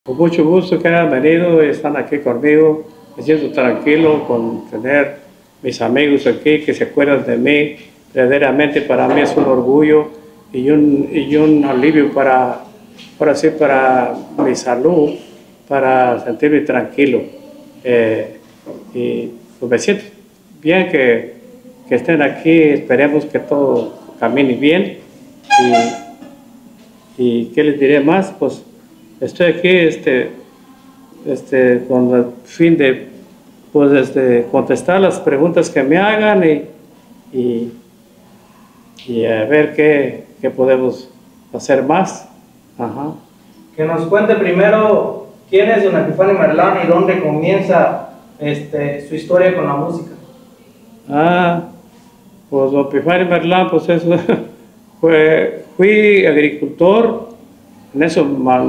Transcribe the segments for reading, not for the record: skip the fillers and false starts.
Con mucho gusto que hayan venido y están aquí conmigo. Me siento tranquilo con tener mis amigos aquí que se acuerdan de mí. Verdaderamente para mí es un orgullo y un alivio para mi salud, para sentirme tranquilo. Y pues me siento bien que estén aquí. Esperemos que todo camine bien. Y ¿qué les diré más? Pues estoy aquí con el fin de contestar las preguntas que me hagan y a ver qué podemos hacer más. Ajá. Que nos cuente primero quién es don Epifanio Merlán y dónde comienza su historia con la música. Pues don Epifanio Merlán, pues eso, fui agricultor. En eso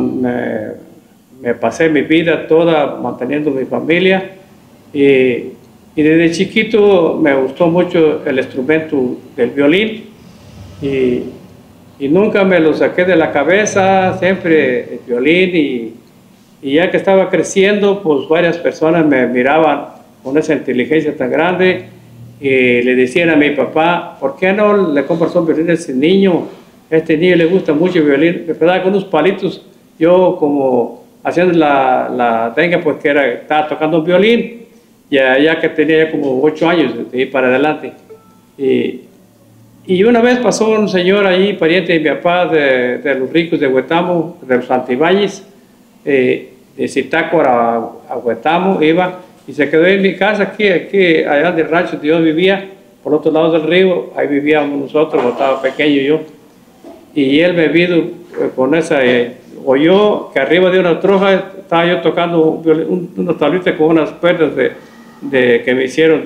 me pasé mi vida toda manteniendo mi familia y desde chiquito me gustó mucho el instrumento del violín y nunca me lo saqué de la cabeza, siempre el violín y ya que estaba creciendo, pues varias personas me miraban con esa inteligencia tan grande y le decían a mi papá, ¿por qué no le compras un violín a ese niño? Este niño le gusta mucho el violín. Me quedaba con unos palitos, yo como haciendo la tenga, pues que estaba tocando un violín, ya que tenía como 8 años de ir para adelante. Y una vez pasó un señor ahí, pariente de mi papá, de los ricos de Huetamo, de los Antibáñez, de Zitácuara a Huetamo, iba, y se quedó en mi casa, aquí allá del rancho donde yo vivía, por el otro lado del río, ahí vivíamos nosotros, estaba pequeño yo. Y él me vino con esa, oyó que arriba de una troja estaba yo tocando unos tablitas con unas cuerdas que me hicieron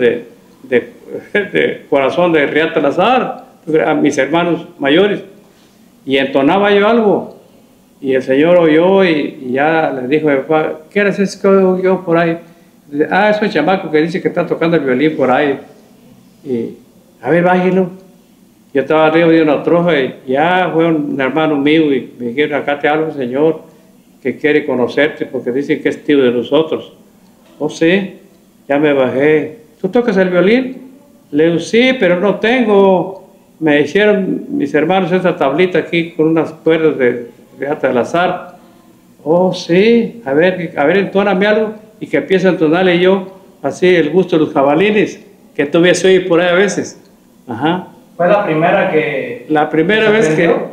de corazón de Riata Lazar, a mis hermanos mayores, y entonaba yo algo, y el señor oyó y ya le dijo a mi papá, ¿qué era eso que oigo yo por ahí? Es un chamaco que dice que está tocando el violín por ahí, y a ver, bájelo. Yo estaba arriba de una troja y ya fue un hermano mío y me dijeron, acá te habla un señor que quiere conocerte porque dicen que es tío de nosotros. Oh, sí, ya me bajé. ¿Tú tocas el violín? Le digo, sí, pero no tengo. Me hicieron mis hermanos esta tablita aquí con unas cuerdas de Riata del Azar. Oh, sí, a ver, entóname algo y que empiece a entonarle yo así el gusto de los jabalines que todavía se oye por ahí a veces. Ajá. ¿Fue la primera que... La primera vez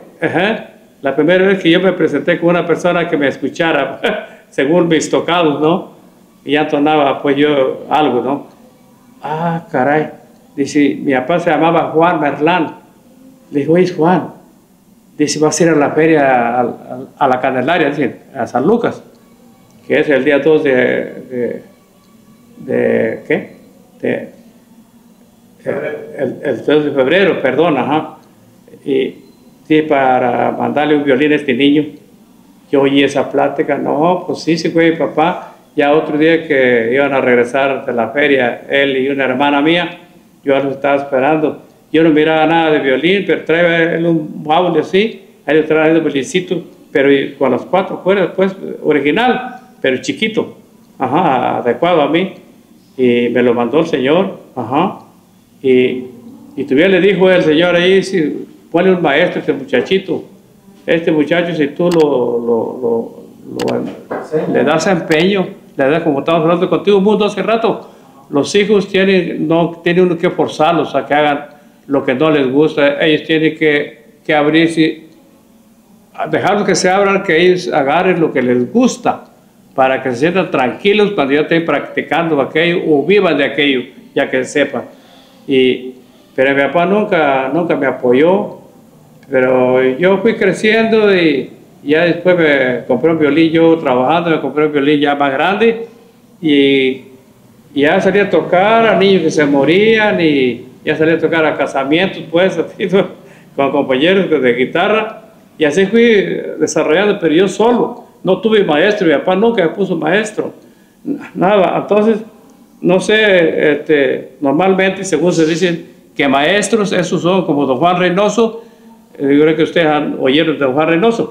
que yo me presenté con una persona que me escuchara, según mis tocados, ¿no? Y ya entonaba, pues yo, algo, ¿no? Ah, caray. Dice, mi papá se llamaba Juan Merlán. Le dijo, oye, Juan. Dice, vas a ir a la feria, a la Candelaria, dice, a San Lucas, que es el día 2 ¿qué? El 2 de febrero, perdón, ajá. Y sí, para mandarle un violín a este niño. Yo oí esa plática, no, pues sí, fue mi papá. Ya otro día que iban a regresar de la feria, él y una hermana mía, yo los estaba esperando. Yo no miraba nada de violín, pero traía él un baúl así, ahí le traía un violincito, pero con las 4 cuerdas, pues, original, pero chiquito, ajá, adecuado a mí. Y me lo mandó el señor, ajá. Y todavía le dijo el señor ahí, si pone un maestro este muchachito, este muchacho si tú le das empeño, le das como estamos hablando contigo un mundo hace rato, los hijos no tienen uno que forzarlos a que hagan lo que no les gusta, ellos tienen que abrirse, dejarlos que se abran, que ellos agarren lo que les gusta, para que se sientan tranquilos cuando ya estén practicando aquello o vivan de aquello, ya que sepan. Pero mi papá nunca me apoyó, pero yo fui creciendo y ya después me compré un violín, yo trabajando me compré un violín ya más grande y ya salí a tocar a niños que se morían y ya salí a tocar a casamientos pues con compañeros de guitarra y así fui desarrollando, pero yo solo, no tuve maestro, mi papá nunca me puso maestro, nada, entonces no sé, normalmente, según se dicen, que maestros, esos son como don Juan Reynoso, yo creo que ustedes han oído de don Juan Reynoso,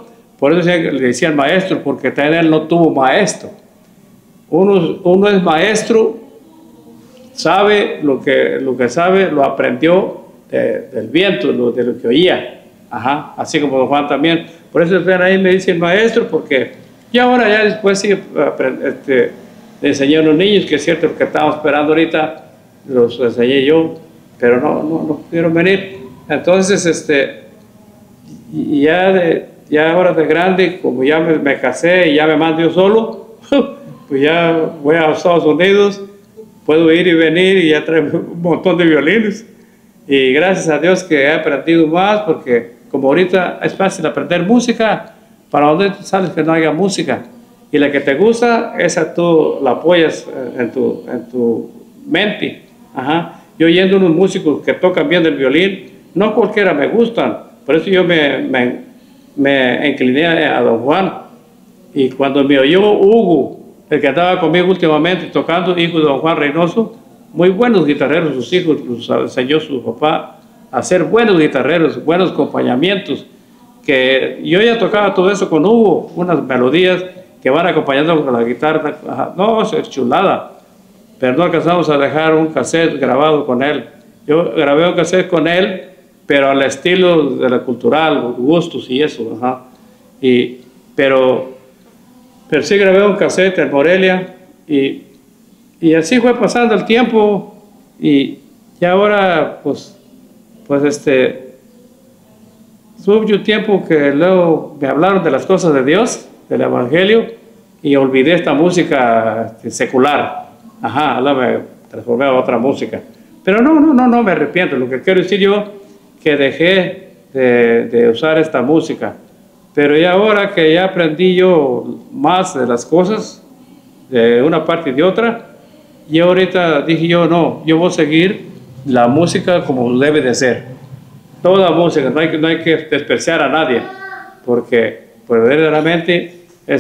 por eso le decían maestro, porque también él no tuvo maestro. Uno es maestro, sabe lo que sabe, lo aprendió del viento, de lo que oía. Ajá, así como don Juan también. Por eso ven ahí me dicen maestro, porque y ahora ya después sí le enseñé a los niños, que es cierto, lo que estábamos esperando ahorita, los enseñé yo, pero no pudieron venir. Entonces, y ya ahora de grande, como ya me casé y ya me mando yo solo, pues ya voy a Estados Unidos, puedo ir y venir y ya traigo un montón de violines. Y gracias a Dios que he aprendido más, porque como ahorita es fácil aprender música, para donde sales que no haya música. Y la que te gusta, esa tú la apoyas en tu mente. Ajá. Yo oyendo unos músicos que tocan bien el violín, no cualquiera me gustan. Por eso yo me incliné a don Juan. Y cuando me oyó Hugo, el que andaba conmigo últimamente tocando, hijo de don Juan Reynoso, muy buenos guitarreros, sus hijos los enseñó su papá a ser buenos guitarreros, buenos acompañamientos. Que yo ya tocaba todo eso con Hugo, unas melodías que van acompañando con la guitarra. Ajá. No, es chulada. Pero no alcanzamos a dejar un cassette grabado con él. Yo grabé un cassette con él, pero al estilo de la cultural, los gustos y eso. Ajá. Pero sí grabé un cassette en Morelia y así fue pasando el tiempo y ahora pues tuve mucho tiempo que luego me hablaron de las cosas de Dios, del Evangelio, y olvidé esta música secular. Ajá, ahora me transformé a otra música. Pero no me arrepiento. Lo que quiero decir yo, que dejé de usar esta música. Pero ya ahora que ya aprendí yo más de las cosas, de una parte y de otra, y ahorita dije yo, no, yo voy a seguir la música como debe de ser. Toda música, no hay que despreciar a nadie, porque verdaderamente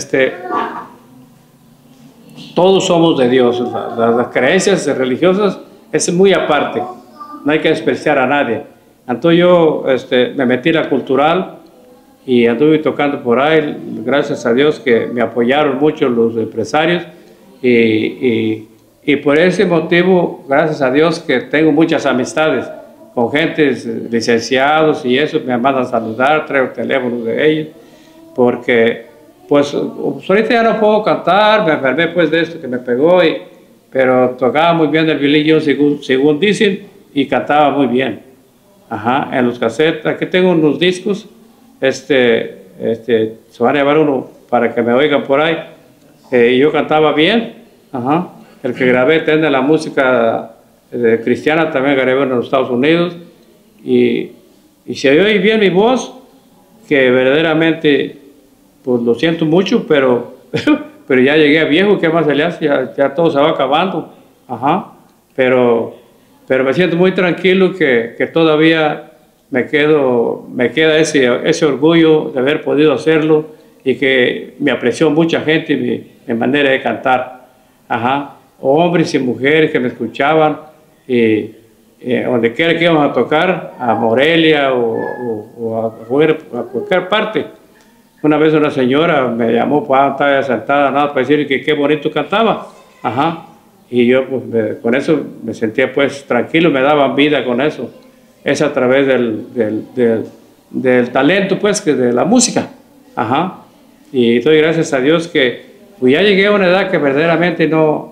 todos somos de Dios. Las creencias religiosas es muy aparte, no hay que despreciar a nadie. Entonces yo me metí en la cultural y anduve tocando por ahí, gracias a Dios que me apoyaron mucho los empresarios y por ese motivo, gracias a Dios que tengo muchas amistades con gentes licenciados y eso, me mandan a saludar, traigo teléfonos de ellos, porque pues ahorita ya no puedo cantar, me enfermé pues de esto que me pegó, pero tocaba muy bien el violín yo según dicen, y cantaba muy bien. Ajá, en los cassettes, aquí tengo unos discos, se van a llevar uno para que me oigan por ahí, y yo cantaba bien. Ajá, el que grabé tiene la música cristiana, también grabé en los Estados Unidos, y se oye bien mi voz, que verdaderamente pues lo siento mucho, pero ya llegué a viejo, ¿qué más se le hace? Ya todo se va acabando. Ajá, pero me siento muy tranquilo que todavía me queda ese orgullo de haber podido hacerlo y que me apreció mucha gente mi manera de cantar. Ajá, hombres y mujeres que me escuchaban, donde quiera que íbamos a tocar, a Morelia o a cualquier parte. Una vez una señora me llamó, pues estaba sentada nada para decir que qué bonito cantaba. Ajá, y yo pues con eso me sentía pues tranquilo, me daban vida con eso. Es a través del talento pues, que de la música. Ajá, y doy gracias a Dios que pues ya llegué a una edad que verdaderamente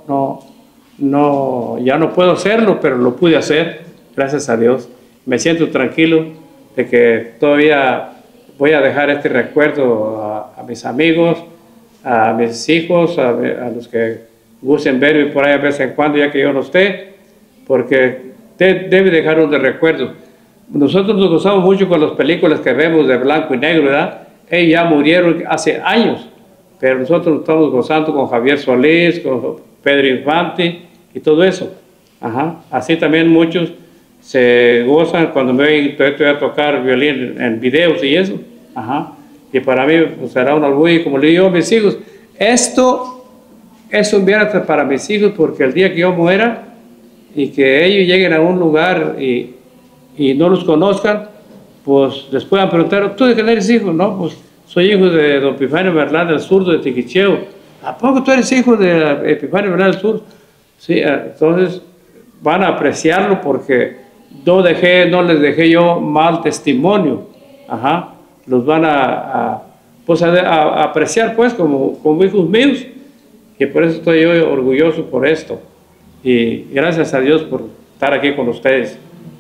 ya no puedo hacerlo, pero lo pude hacer, gracias a Dios. Me siento tranquilo de que todavía voy a dejar este recuerdo a mis amigos, a mis hijos, a los que gusten verme por ahí de vez en cuando, ya que yo no esté, porque debe dejar un recuerdo. Nosotros nos gozamos mucho con las películas que vemos de blanco y negro, ¿verdad? Ellos ya murieron hace años, pero nosotros nos estamos gozando con Javier Solís, con Pedro Infante y todo eso. Ajá. Así también muchos se gozan cuando me ven estoy a tocar violín en videos y eso. Ajá. Y para mí pues, será un orgullo, como le digo a mis hijos, esto es un bien para mis hijos, porque el día que yo muera y que ellos lleguen a un lugar y no los conozcan, pues les puedan preguntar, ¿tú de qué eres hijo? No, pues soy hijo de don Epifanio Merlán del Zurdo de Tiquicheo. ¿A poco tú eres hijo de Epifanio Merlán del Zurdo? Sí, entonces van a apreciarlo porque no les dejé yo mal testimonio. Ajá, los van pues a apreciar pues como hijos míos, y por eso estoy yo orgulloso por esto. Y gracias a Dios por estar aquí con ustedes.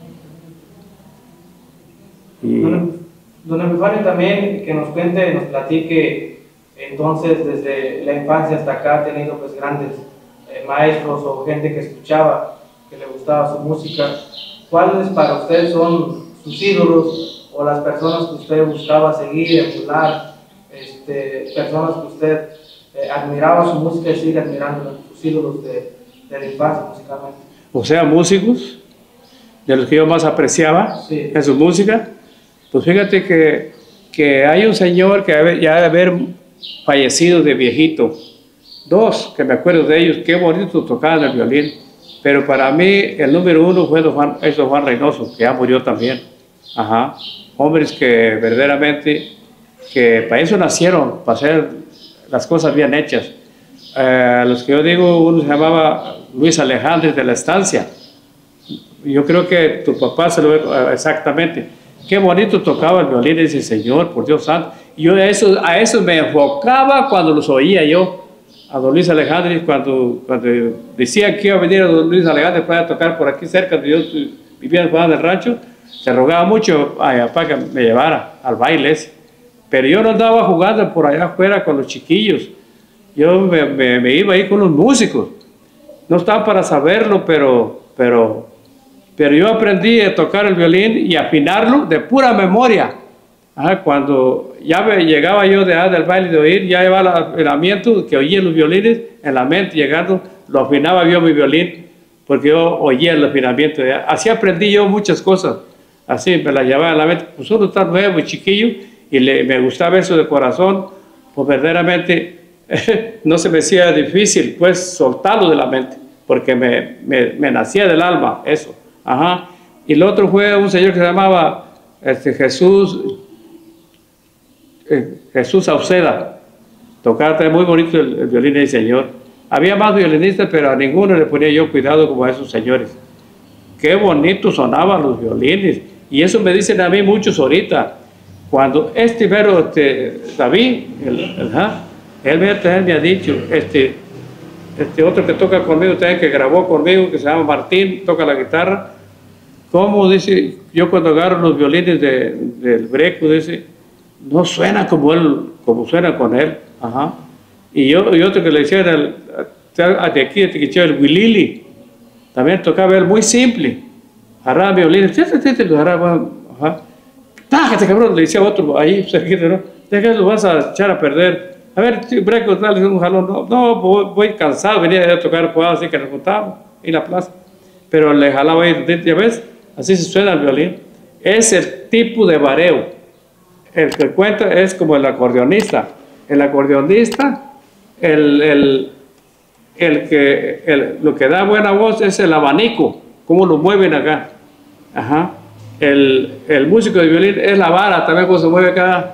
Y don Epifanio, también que nos cuente, nos platique, entonces desde la infancia hasta acá ha tenido pues grandes maestros o gente que escuchaba, que le gustaba su música. ¿Cuáles para usted son sus ídolos o las personas que usted buscaba seguir, emular, personas que usted admiraba su música y sigue admirando, sus ídolos de la infancia musicalmente? O sea, músicos de los que yo más apreciaba, sí, en su música. Pues fíjate que hay un señor que ya debe haber fallecido de viejito. Dos, que me acuerdo de ellos, qué bonito tocaban el violín. Pero para mí el número uno fue Juan Reynoso, que ya murió también. Ajá. Hombres que verdaderamente, que para eso nacieron, para hacer las cosas bien hechas. Los que yo digo, uno se llamaba Luis Alejandro de la Estancia. Yo creo que tu papá se lo ve exactamente. Qué bonito tocaba el violín ese señor, por Dios santo. Y yo a eso me enfocaba cuando los oía yo, a don Luis Alejandro, cuando decía que iba a venir a don Luis Alejandro para tocar por aquí cerca, de yo vivía en el rancho, se rogaba mucho a mi papá que me llevara al baile ese. Pero yo no andaba jugando por allá afuera con los chiquillos, yo me iba ahí con los músicos. No estaba para saberlo, pero yo aprendí a tocar el violín y afinarlo de pura memoria. Cuando ya llegaba yo del baile de oír, ya llevaba el afinamiento, que oía los violines en la mente, llegando, lo afinaba yo mi violín, porque yo oía el afinamiento. Así aprendí yo muchas cosas, así me las llevaba en la mente. Pues uno está nuevo y chiquillo, y me gustaba eso de corazón, pues verdaderamente no se me hacía difícil, pues soltarlo de la mente, porque me nacía del alma eso. Ajá. Y el otro fue un señor que se llamaba Jesús Sauceda. Tocaba muy bonito el violín del señor. Había más violinistas, pero a ninguno le ponía yo cuidado como a esos señores. Qué bonito sonaban los violines. Y eso me dicen a mí muchos ahorita. Cuando David, él me ha dicho, otro que toca conmigo también, que grabó conmigo, que se llama Martín, toca la guitarra. Como dice, yo cuando agarro los violines del Greco, dice, no suena como suena con él. Ajá. Y otro que le decía de aquí, el Wilili, también tocaba él muy simple. Agarraba violines, ajá. Tájate, cabrón, le decía otro ahí, cerquita, ¿no? Lo vas a echar a perder. A ver, Breco, dale un jalón. No, voy cansado, venía a tocar, pues, así que nos juntábamos en la plaza. Pero le jalaba ahí, ya ves, así se suena el violín. Es el tipo de vareo. El que cuenta es como el acordeonista. El acordeonista, lo que da buena voz es el abanico, cómo lo mueven acá. Ajá. El músico de violín es la vara, también cómo se mueve acá.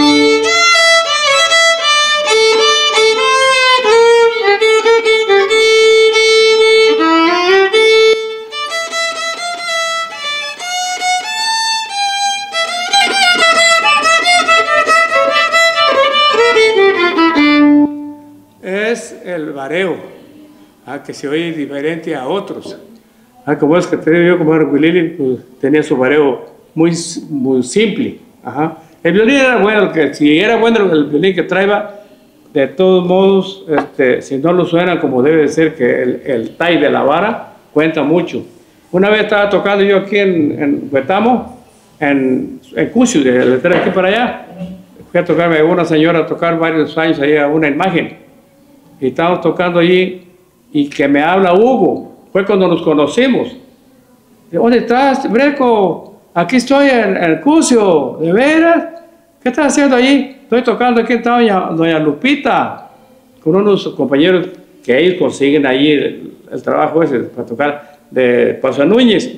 Es el vareo, que se oye diferente a otros. Como es que te digo yo, como era Wilili, pues, tenía su vareo muy simple. Ajá. El violín era bueno, si era bueno el violín que traía, de todos modos, si no lo suena como debe de ser, que el tai de la vara cuenta mucho. Una vez estaba tocando yo aquí en Huetamo, en Cusio, de aquí para allá. Fui a tocarme a una señora a tocar varios años ahí a una imagen. Y estábamos tocando allí y que me habla Hugo. Fue cuando nos conocimos. ¿Dónde estás, Breco? Aquí estoy en Cusio. ¿De veras? ¿Qué estás haciendo allí? Estoy tocando aquí en doña Lupita, con unos compañeros que ellos consiguen ahí el trabajo ese para tocar de Paso Núñez.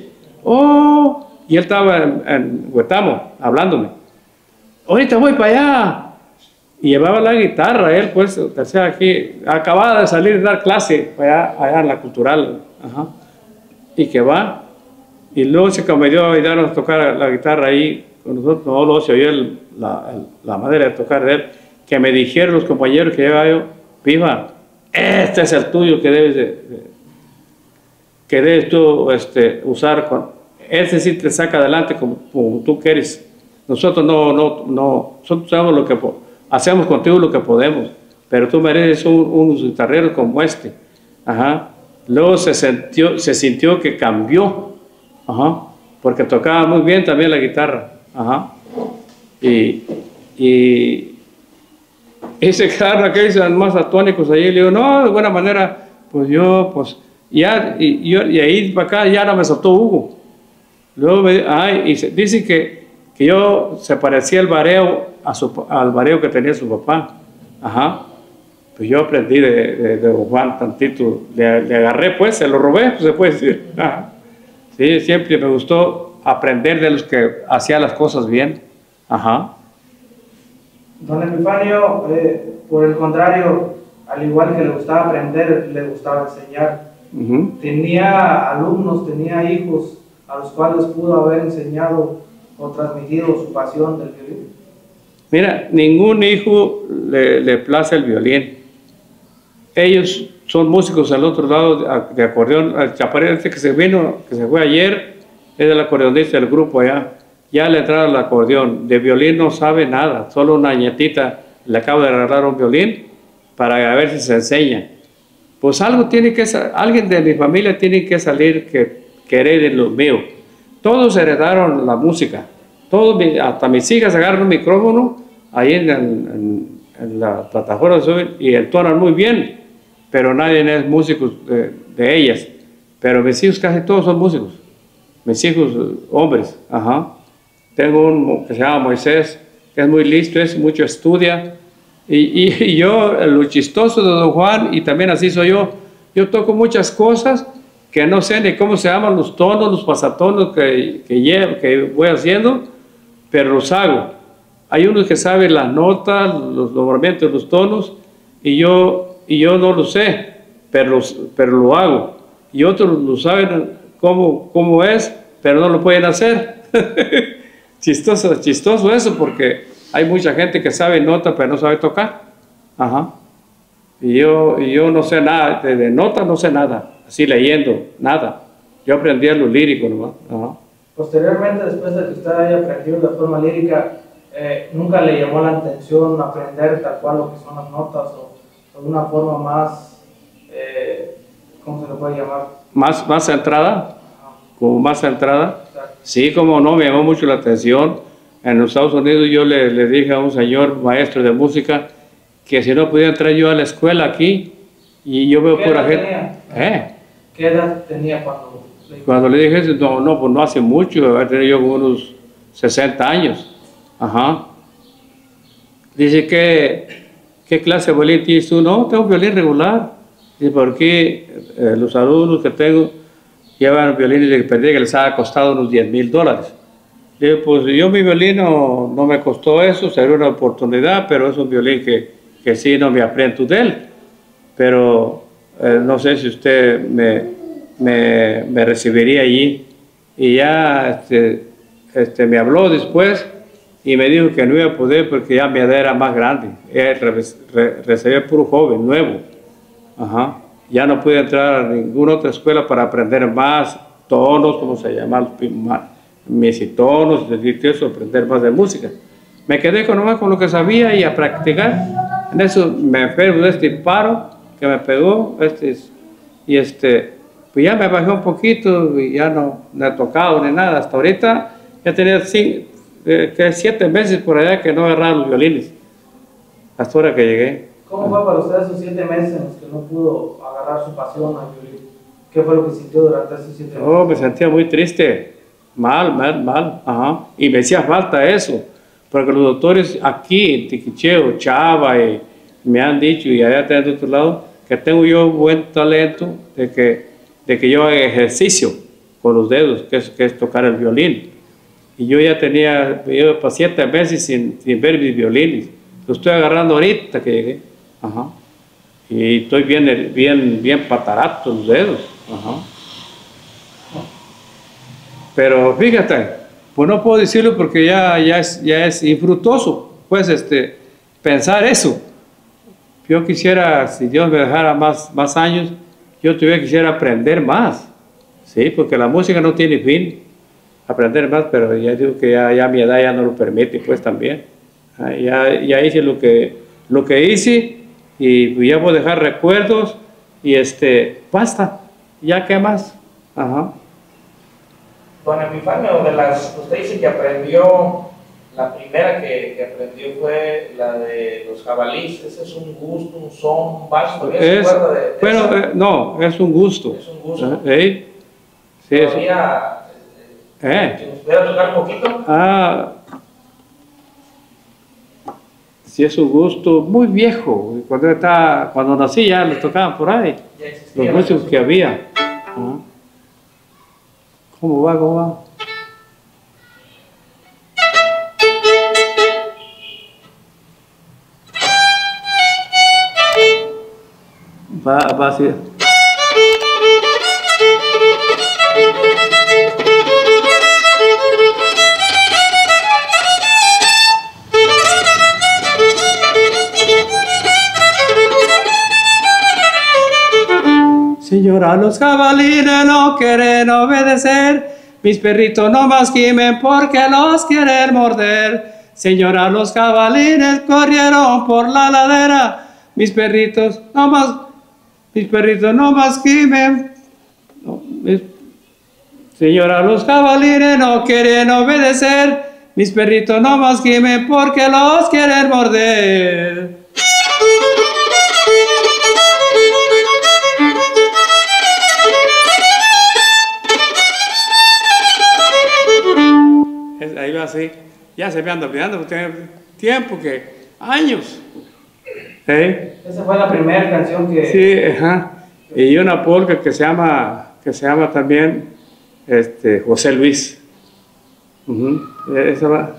Oh, y él estaba en Huetamo hablándome. Ahorita voy para allá. y llevaba la guitarra, él pues, o sea, aquí, acababa de salir de dar clase allá en la cultural, ajá, y que va, y luego se comenzó a ayudarnos a tocar la guitarra ahí, con nosotros, no lo se oyó la manera de tocar de él, que me dijeron los compañeros que llevaba yo, Viva, este es el tuyo que debes tú usar, ese sí te saca adelante como tú quieres. Nosotros nosotros sabemos lo que hacemos contigo lo que podemos, pero tú mereces unos guitarreros como este. Ajá. Luego se sintió que cambió, ajá, porque tocaba muy bien también la guitarra. Ajá. Y se quedaron aquellos más atónicos allí. Le digo, no, de buena manera, pues yo, pues, ya, y ahí para acá ya no me soltó Hugo. Luego dice que yo se parecía al bareo que tenía su papá. Ajá. Pues yo aprendí de don Juan tantito, le agarré pues, se lo robé, pues se puede decir. Ajá. Sí, siempre me gustó aprender de los que hacían las cosas bien. Ajá. Don Epifanio, por el contrario, al igual que le gustaba aprender, le gustaba enseñar. Tenía alumnos, tenía hijos a los cuales pudo haber enseñado o transmitido su pasión del violín. Mira, ningún hijo le place el violín. Ellos son músicos al otro lado de acordeón. El chaparrero que se fue ayer, es el acordeonista del grupo allá. Ya le entraron al acordeón. De violín no sabe nada. Solo una nietita le acaba de regalar un violín para ver si se enseña. Pues alguien de mi familia tiene que salir que hereden lo mío. Todos heredaron la música. Hasta mis hijas agarran un micrófono ahí en la plataforma y entonan muy bien, pero nadie es músico de ellas. Pero mis hijos casi todos son músicos. Mis hijos hombres, ajá. Tengo uno que se llama Moisés, que es muy listo, mucho estudia. Y yo, lo chistoso de don Juan, y también así soy yo toco muchas cosas que no sé ni cómo se llaman los tonos, los pasatonos que voy haciendo, pero los hago. Hay unos que saben las notas, los nombramientos de los tonos, y yo no lo sé, pero lo hago. Y otros lo saben cómo es, pero no lo pueden hacer. Chistoso eso, porque hay mucha gente que sabe nota, pero no sabe tocar. Ajá. Y yo no sé nada, de nota no sé nada, así leyendo, nada. Yo aprendí a lo lírico nomás. Ajá. Posteriormente, después de que usted haya aprendido de forma lírica, ¿nunca le llamó la atención aprender tal cual lo que son las notas o de una forma más, ¿cómo se le puede llamar? Más centrada, como más centrada. Exacto. Sí, como no, me llamó mucho la atención. En los Estados Unidos yo le dije a un señor maestro de música que si no podía entrar yo a la escuela aquí, y yo veo pura gente. ¿Qué edad tenía cuando le dije eso? No, pues no hace mucho, haber tenido yo como unos 60 años. Ajá. Dice ¿qué clase de violín tienes tú? No, tengo un violín regular. Dice, porque los alumnos que tengo llevan violines de que les ha costado unos $10,000. Digo, pues yo mi violín no me costó eso, sería una oportunidad, pero es un violín que sí no me aprendo de él. Pero no sé si usted me recibiría allí. Y ya me habló después y me dijo que no iba a poder porque ya mi edad era más grande. Recibía puro joven, nuevo. Ajá. Ya no pude entrar a ninguna otra escuela para aprender más tonos, como se llama, misitonos, eso, aprender más de música. Me quedé nomás con lo que sabía y a practicar. En eso me enfermo de este paro que me pegó, pues ya me bajé un poquito y ya no he tocado ni nada. Hasta ahorita ya tenía 7 meses por allá que no agarraba los violines, hasta ahora que llegué. ¿Cómo fue para usted esos 7 meses en los que no pudo agarrar su pasión al violín? ¿Qué fue lo que sintió durante esos 7 meses? Oh, me sentía muy triste, mal, ajá. Y me hacía falta eso, porque los doctores aquí en Tiquicheo, Chava, me han dicho, y allá de otro lado, que tengo yo buen talento de que yo haga ejercicio con los dedos, que es tocar el violín. Y yo ya tenía para 7 meses sin ver mis violines. Lo estoy agarrando ahorita que llegué. Ajá. Y estoy bien patarato los dedos. Ajá. Pero fíjate, pues no puedo decirlo porque ya es infructuoso, pues pensar eso. Yo quisiera, si Dios me dejara más años, yo quisiera aprender más, ¿sí? Porque la música no tiene fin, aprender más, pero ya digo que ya mi edad ya no lo permite, pues también. Ya hice lo que hice y ya voy a dejar recuerdos y basta, ya qué más. Ajá. Don Epifanio, usted dice que aprendió, la primera que aprendió fue la de los jabalíes. Ese es un gusto, un son, un vaso. ¿Todavía se acuerda de bueno, eso? No, es un gusto. Es un gusto. Sí, todavía, si nos pudiera tocar un poquito. Sí, es un gusto muy viejo. Cuando nací ya lo tocaban por ahí. Los músicos que había. ¿Cómo va? Va así. Señora, los jabalines no quieren obedecer, mis perritos no más gimen porque los quieren morder. Señora, los jabalines corrieron por la ladera, mis perritos no más gimen. Señora, los jabalines no quieren obedecer, mis perritos no más gimen porque los quieren morder. Ahí va así, ya se me anda olvidando, porque tiene tiempo años. Esa fue la primera canción que... Sí, ajá. Y una polca que se llama también José Luis. Esa va.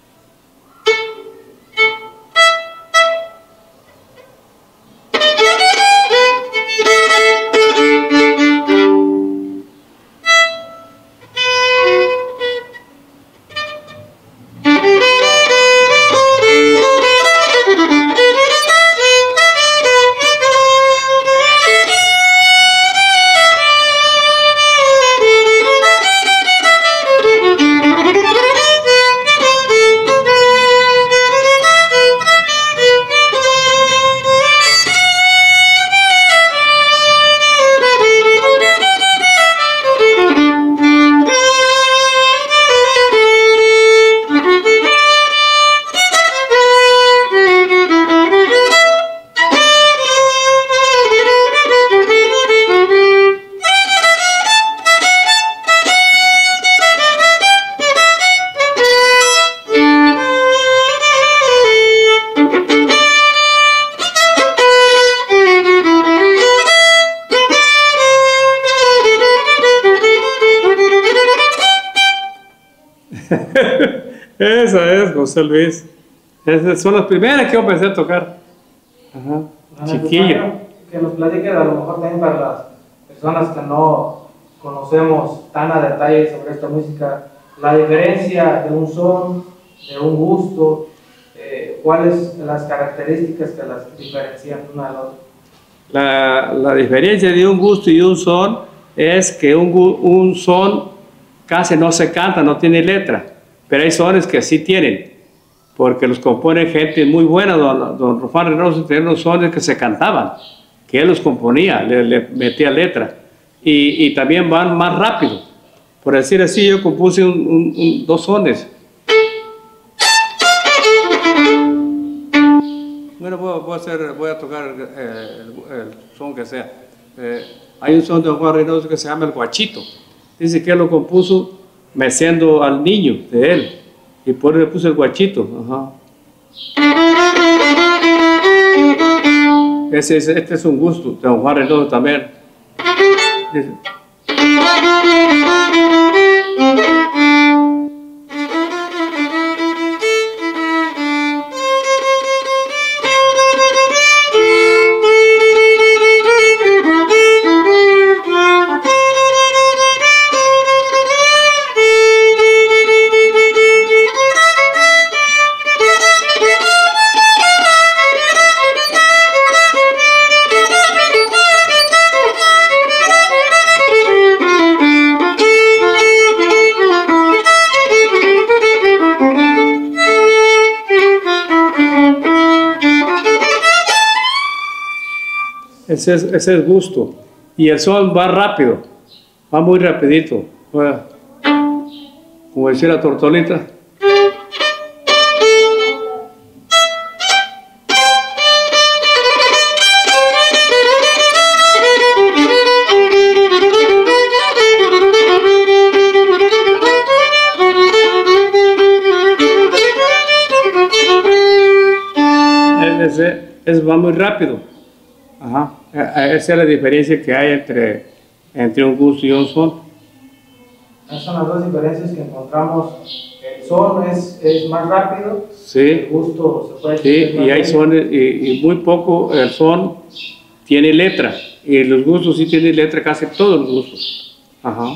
Esa es José Luis. Esas son las primeras que yo empecé a tocar. Ajá. Chiquillo. Que nos platique a lo mejor también para las personas que no conocemos tan a detalle sobre esta música, la diferencia de un son, de un gusto, cuáles las características que las diferencian una de la otra. La diferencia de un gusto y un son es que un son casi no se canta, no tiene letra, pero hay sones que sí tienen, porque los compone gente muy buena. Don Rufán Reynoso tenía unos sones que se cantaban, que él los componía, le metía letra, y también van más rápido. Por decir así, yo compuse dos sones. Bueno, voy a tocar el son que sea. Hay un son de Juan Reynoso que se llama El Guachito. Dice que él lo compuso meciendo al niño de él, y por eso le puse el guachito. Ajá. Este es un gusto de don Juan Reynoso también. Dice. ese es gusto. Y el son va rápido, va muy rapidito. Como decía la tortolita. Va muy rápido. Ajá. Esa es la diferencia que hay entre un gusto y un son. Esas son las dos diferencias que encontramos. El son es más rápido, sí. El gusto se puede... Sí, y hay sones, y muy poco el son tiene letra, y los gustos sí tienen letra, casi todos los gustos. Ajá.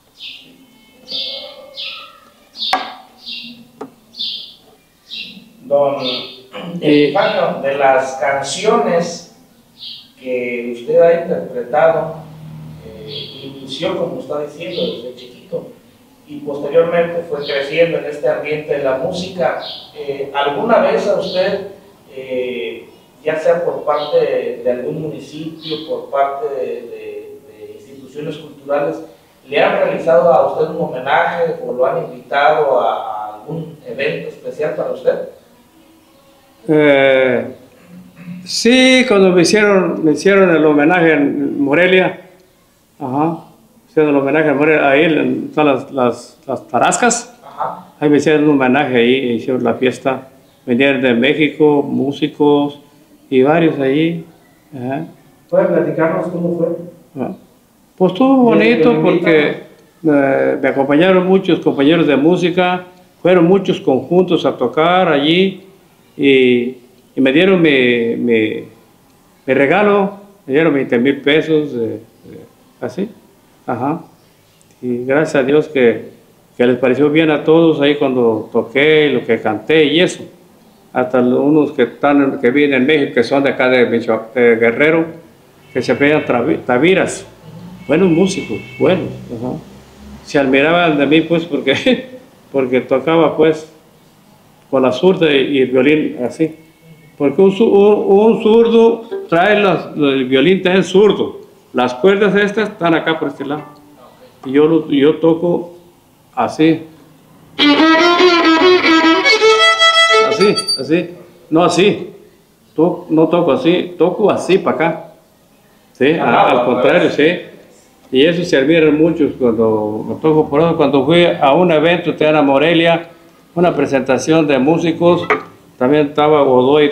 Don Epifanio, de las canciones que usted ha interpretado, inició, como está diciendo, desde chiquito y posteriormente fue creciendo en este ambiente de la música. ¿Alguna vez a usted, ya sea por parte de algún municipio, por parte de instituciones culturales, le han realizado a usted un homenaje o lo han invitado a algún evento especial para usted? Sí, cuando me hicieron el homenaje en Morelia, hicieron el homenaje en Morelia, ahí están las tarascas, ahí me hicieron un homenaje ahí, hicieron la fiesta, vinieron de México, músicos y varios ahí. ¿Puede platicarnos cómo fue? Pues estuvo bonito porque me acompañaron muchos compañeros de música, fueron muchos conjuntos a tocar allí. Y me dieron mi regalo, me dieron 20,000 pesos, así, y gracias a Dios que les pareció bien a todos ahí cuando toqué, lo que canté y eso, hasta unos que viven en México, que son de acá de Guerrero, que se veían Taviras, buenos músicos, buenos, se admiraban de mí pues porque tocaba pues con la zurda y el violín así. Porque un zurdo trae el violín también zurdo. Las cuerdas estas están acá por este lado. Y yo toco así. Así. No así. No toco así, toco así para acá. ¿Sí? Al contrario, sí. Y eso se admiran muchos cuando me toco por eso. Cuando fui a un evento en Morelia, una presentación de músicos, también estaba Godoy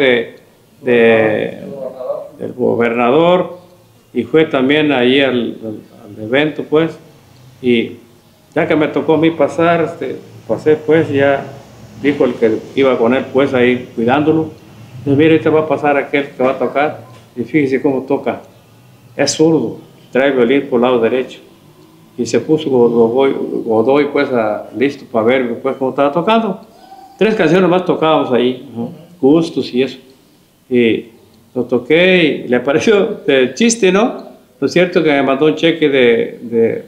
del gobernador, y fue también ahí al evento pues, y ya que me tocó a mí pasar, pasé pues, ya dijo el que iba con él pues ahí cuidándolo, y mire, ahorita va a pasar aquel que va a tocar, y fíjese cómo toca, es zurdo, trae el violín por el lado derecho. Y se puso Godoy pues listo para ver pues cómo estaba tocando. 3 canciones más tocábamos ahí, gustos y eso. Y lo toqué y le pareció de chiste, ¿no? Lo cierto que me mandó un cheque de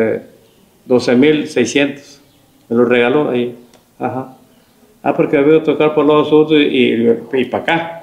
12,600. Me lo regaló ahí. Porque había que tocar por los otros y para acá.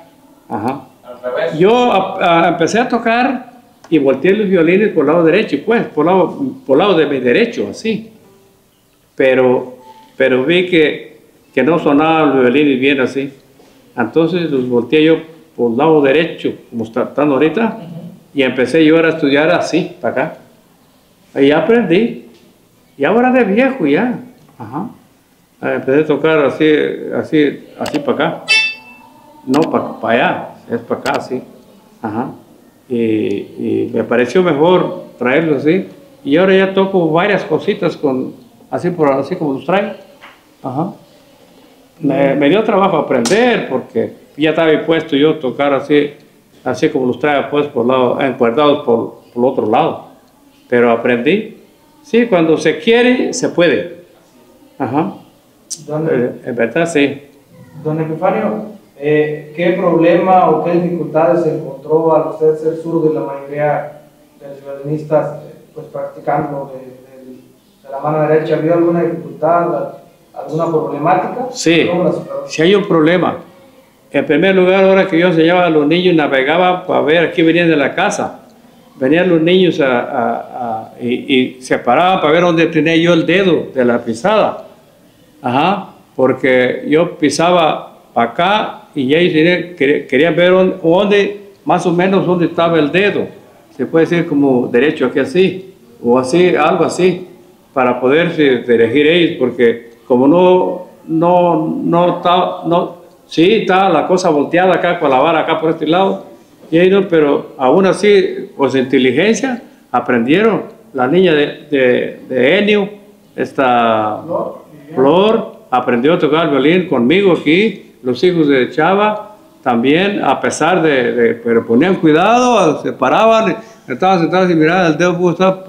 Yo empecé a tocar y volteé los violines por el lado derecho, pues, por lado de mi derecho, así. Pero vi que no sonaban los violines bien así. Entonces los volteé yo por el lado derecho, como están ahorita, y empecé yo a estudiar así, para acá. Ahí aprendí. Y ahora de viejo ya. Empecé a tocar así para acá. No para allá, es para acá, así. Y me pareció mejor traerlo así, y ahora ya toco varias cositas así como los traigo. Me dio trabajo aprender porque ya estaba puesto yo a tocar así como los traigo pues encuadrados por el otro lado, pero aprendí. Sí, cuando se quiere se puede. En verdad sí. Don Epifanio, ¿qué problema o qué dificultades encontró al usted ser zurdo y la mayoría de los violinistas pues practicando de la mano derecha? ¿Había alguna dificultad, alguna problemática? Sí, sí hay un problema. En primer lugar, ahora que yo enseñaba a los niños, navegaba para ver, aquí venían de la casa. Venían los niños y se paraban para ver dónde tenía yo el dedo de la pisada. Ajá, porque yo pisaba para acá y ellos querían ver dónde, más o menos dónde estaba el dedo. Se puede decir como derecho aquí así, o así, algo así, para poderse dirigir ellos, porque como sí, está la cosa volteada acá con la vara acá por este lado, y ellos, pero aún así, pues inteligencia, aprendieron. La niña de Enio, esta Flor, aprendió a tocar el violín conmigo aquí, los hijos de Chava también, a pesar pero ponían cuidado, se paraban, estaban sentados y miraban el dedo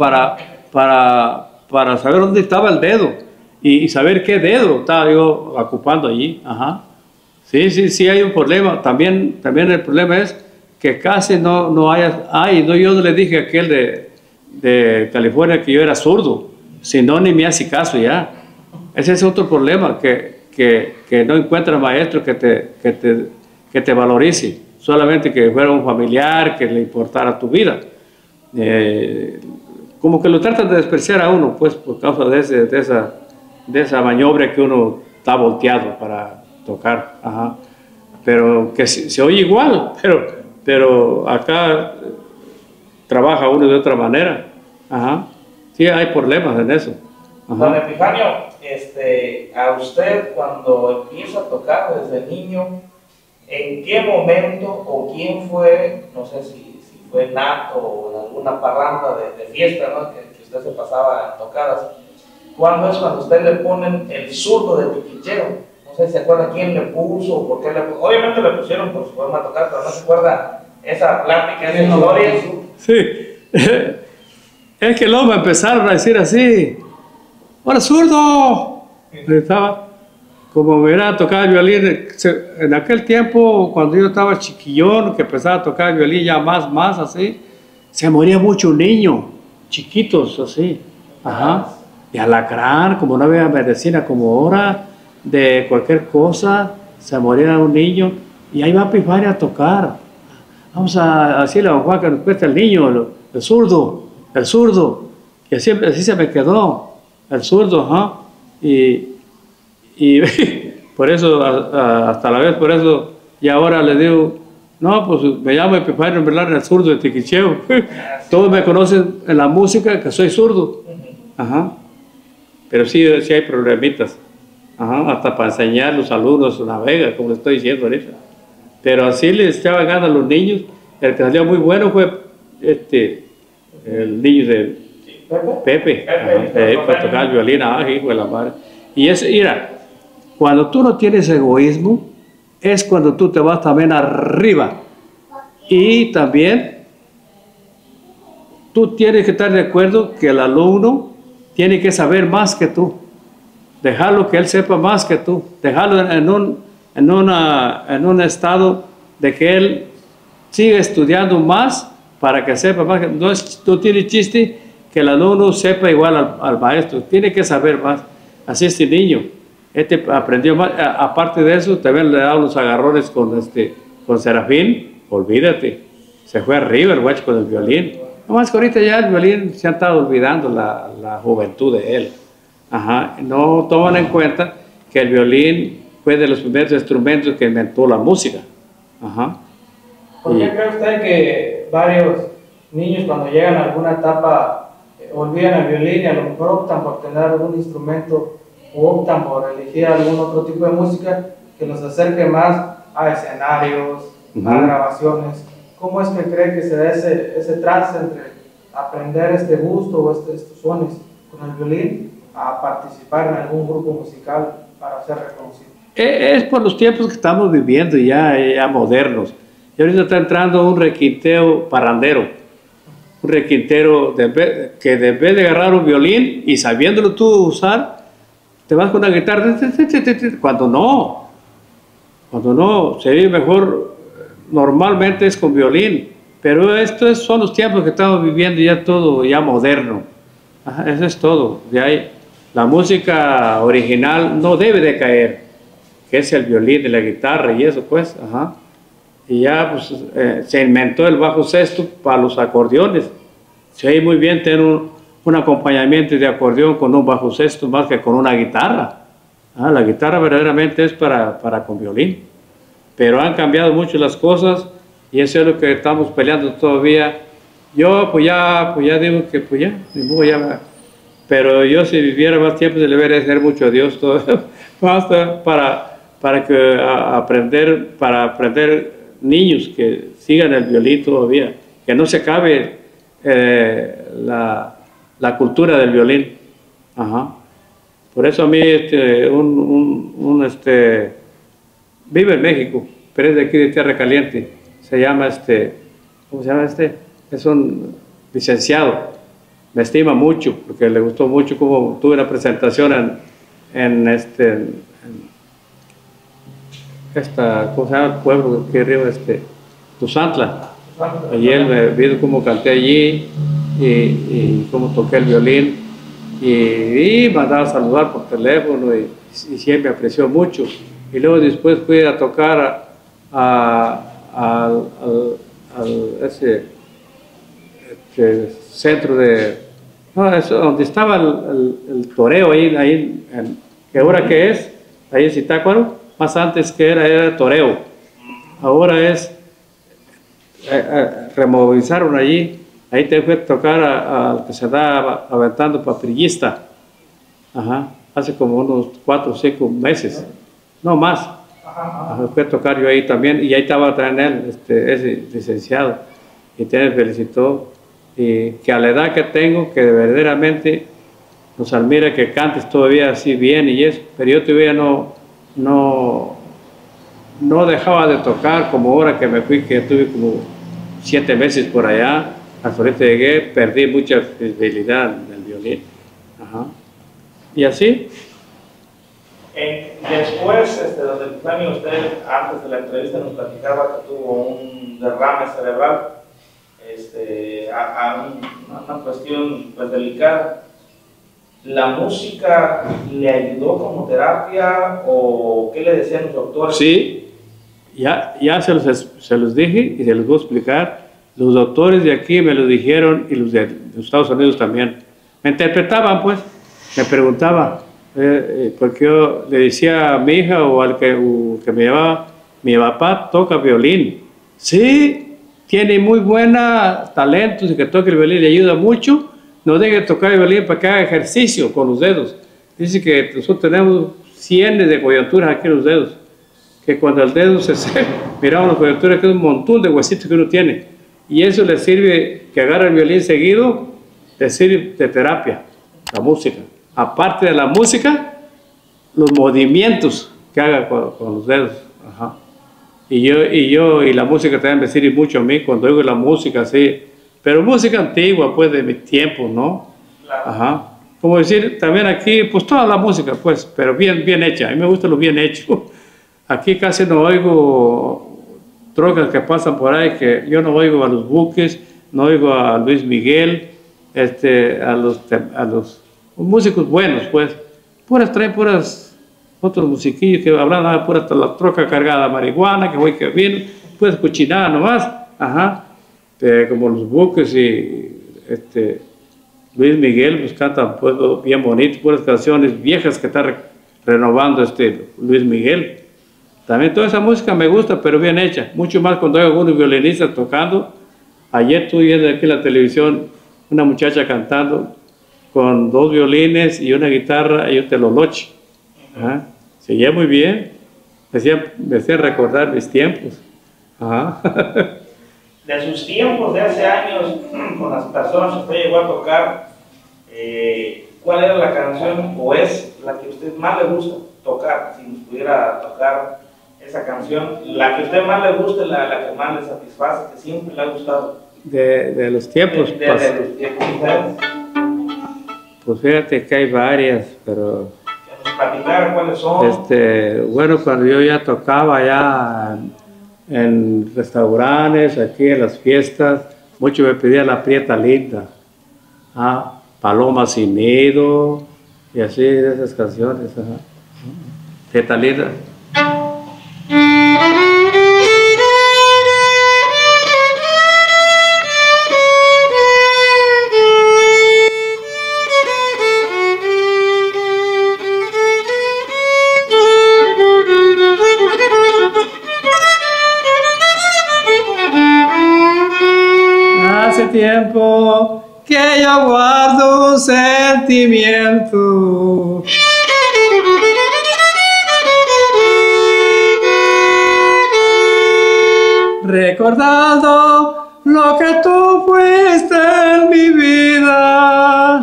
para saber dónde estaba el dedo y saber qué dedo estaba yo ocupando allí. Ajá. Sí hay un problema. También el problema es que casi no yo no le dije a aquel de California que yo era zurdo, si no ni me hace caso ya. Ese es otro problema, que no encuentra maestro que te valorice, solamente que fuera un familiar, que le importara tu vida. Como que lo tratan de despreciar a uno, pues por causa de esa maniobra que uno está volteado para tocar. Ajá. Pero que se oye igual, pero acá trabaja uno de otra manera. Ajá. Sí, hay problemas en eso. Ajá. Don Epifanio, a usted cuando empieza a tocar desde niño, ¿en qué momento o quién fue, no sé si fue nato o en alguna parranda de fiesta, ¿no? que usted se pasaba en tocadas? ¿Cuándo es cuando usted le ponen el zurdo de tiquicheo? No sé si se acuerda quién le puso o por qué le puso. Obviamente le pusieron por su forma de tocar, pero no se acuerda esa plática, esa historia. Sí. Es que luego me empezaron a decir así: ¡Hola, zurdo! Estaba, como me era a tocar el violín, en aquel tiempo, cuando yo estaba chiquillón, que empezaba a tocar el violín ya más así, se moría mucho niño, chiquitos así, ajá, de alacrán, como no había medicina como ahora, de cualquier cosa, se moría un niño, y ahí va Epifanio a tocar. Vamos a decirle a don Juan que nos preste el niño, el zurdo, y así se me quedó. El zurdo, ajá, y por eso, hasta la vez, por eso, y ahora le digo, no, pues me llamo Epifanio Merlar, el zurdo de Tiquicheo. Todos me conocen en la música que soy zurdo, ajá, pero sí hay problemitas, ajá, hasta para enseñar a los alumnos navega, como le estoy diciendo ahorita. Pero así les echaba ganas a los niños. El que salió muy bueno fue el niño de Pepe, para tocar el violín, hijo de la madre. Y mira, cuando tú no tienes egoísmo, es cuando tú te vas también arriba. Y también tú tienes que estar de acuerdo que el alumno tiene que saber más que tú. Dejarlo que él sepa más que tú. Dejarlo en un estado de que él siga estudiando más para que sepa más. No tiene chiste que el alumno sepa igual al maestro, tiene que saber más. Así este niño, aprendió más. Aparte de eso, también le daba unos agarrones con Serafín, olvídate, se fue arriba el guacho con el violín. Nomás que ahorita ya el violín se ha estado olvidando la juventud de él. Ajá. No toman en cuenta que el violín fue de los primeros instrumentos que inventó la música. Ajá. ¿Por qué cree usted que varios niños cuando llegan a alguna etapa olvidan el violín y a lo mejor optan por tener algún instrumento o optan por elegir algún otro tipo de música que los acerque más a escenarios, a grabaciones? ¿Cómo es que cree que se da ese trance entre aprender este gusto o estos sones con el violín a participar en algún grupo musical para ser reconocido? Es por los tiempos que estamos viviendo ya modernos. Y ahorita está entrando un requinteo parrandero. Un requintero que en vez de agarrar un violín y sabiéndolo tú usar, te vas con una guitarra, cuando no, sería mejor, normalmente es con violín, pero son los tiempos que estamos viviendo, ya todo ya moderno. Ajá, eso es todo. La música original no debe de caer, que es el violín y la guitarra y eso pues, ajá. Y ya pues, se inventó el bajo sexto para los acordeones. Se oye muy bien tener un acompañamiento de acordeón con un bajo sexto más que con una guitarra. La guitarra verdaderamente es para con violín. Pero han cambiado mucho las cosas y eso es lo que estamos peleando todavía. Yo pues ya digo que pues ya, ni modo ya. Pero yo si viviera más tiempo se le debería hacer mucho a Dios todo. Basta para aprender niños que sigan el violín todavía, que no se acabe la cultura del violín. Ajá. Por eso a mí vive en México, pero es de aquí de Tierra Caliente. Se llama ¿cómo se llama Es un licenciado. Me estima mucho porque le gustó mucho como tuve la presentación ¿cómo se llama el pueblo que arriba? Tuzantla. Y él me vio cómo canté allí y cómo toqué el violín y me mandaba a saludar por teléfono y siempre me apreció mucho. Y luego después fui a tocar ese centro eso, donde estaba el toreo ahí que ahora que es, ahí en Zitácuaro, más antes que era toreo, ahora es, removilizaron allí, ahí te fue a tocar al que se da aventando papirillista, hace como unos 4 o 5 meses, no más, fui a tocar yo ahí también, y ahí estaba también él, ese licenciado, y te felicitó, y que a la edad que tengo, que verdaderamente nos admira que cantes todavía así bien y eso, pero yo todavía no dejaba de tocar como ahora que me fui, que tuve como 7 meses por allá, hasta ahorita llegué, perdí mucha fidelidad del violín. Y así. Después, don Epifánio, usted antes de la entrevista nos platicaba que tuvo un derrame cerebral, una cuestión pues delicada. ¿La música le ayudó como terapia o qué le decían los doctores? Sí, ya se los dije y se los voy a explicar. Los doctores de aquí me lo dijeron y los de los Estados Unidos también. Me interpretaban pues, me preguntaban, porque yo le decía a mi hija o al que me llevaba, mi papá toca violín. Sí, tiene muy buena talento, y que toque el violín le ayuda mucho. No deje de tocar el violín para que haga ejercicio con los dedos. Dice que nosotros tenemos cientos de coyunturas aquí en los dedos. Que cuando el dedo se seca, miramos las coyunturas, que es un montón de huesitos que uno tiene. Y eso le sirve, que agarra el violín seguido, le sirve de terapia, la música. Aparte de la música, los movimientos que haga con los dedos. Y la música también me sirve mucho a mí cuando oigo la música así. Pero música antigua, pues, de mi tiempo, ¿no? Claro. Como decir, también aquí, pues, toda la música, pues, pero bien hecha. A mí me gusta lo bien hecho. Aquí casi no oigo trocas que pasan por ahí, que yo no oigo a los Buques, no oigo a Luis Miguel, a los músicos buenos, pues. Traen puras otros musiquillos que hablan pura la troca cargada de marihuana, que voy que viene, pues, cochinada nomás. Como los Buques y Luis Miguel, pues cantan pues, bien bonito, puras canciones viejas que está renovando Luis Miguel. También toda esa música me gusta, pero bien hecha, mucho más cuando hay algunos violinistas tocando. Ayer estuve viendo aquí en la televisión una muchacha cantando con 2 violines y una guitarra y un teloloche. Se oía muy bien, me hacía recordar mis tiempos. De sus tiempos de hace años, con las personas que usted llegó a tocar, ¿cuál era la canción o es la que a usted más le gusta tocar? Si nos pudiera tocar esa canción, la que a usted más le gusta, la que más le satisface, que siempre le ha gustado. De los tiempos. De los tiempos. Pues fíjate que hay varias, pero... Que nos platicara cuáles son. Bueno, cuando yo ya tocaba ya en restaurantes, aquí en las fiestas, mucho me pedía La Prieta Linda, Paloma sin nido, y así de esas canciones. Prieta Linda. tiempo que yo guardo un sentimiento. Recordando lo que tú fuiste en mi vida.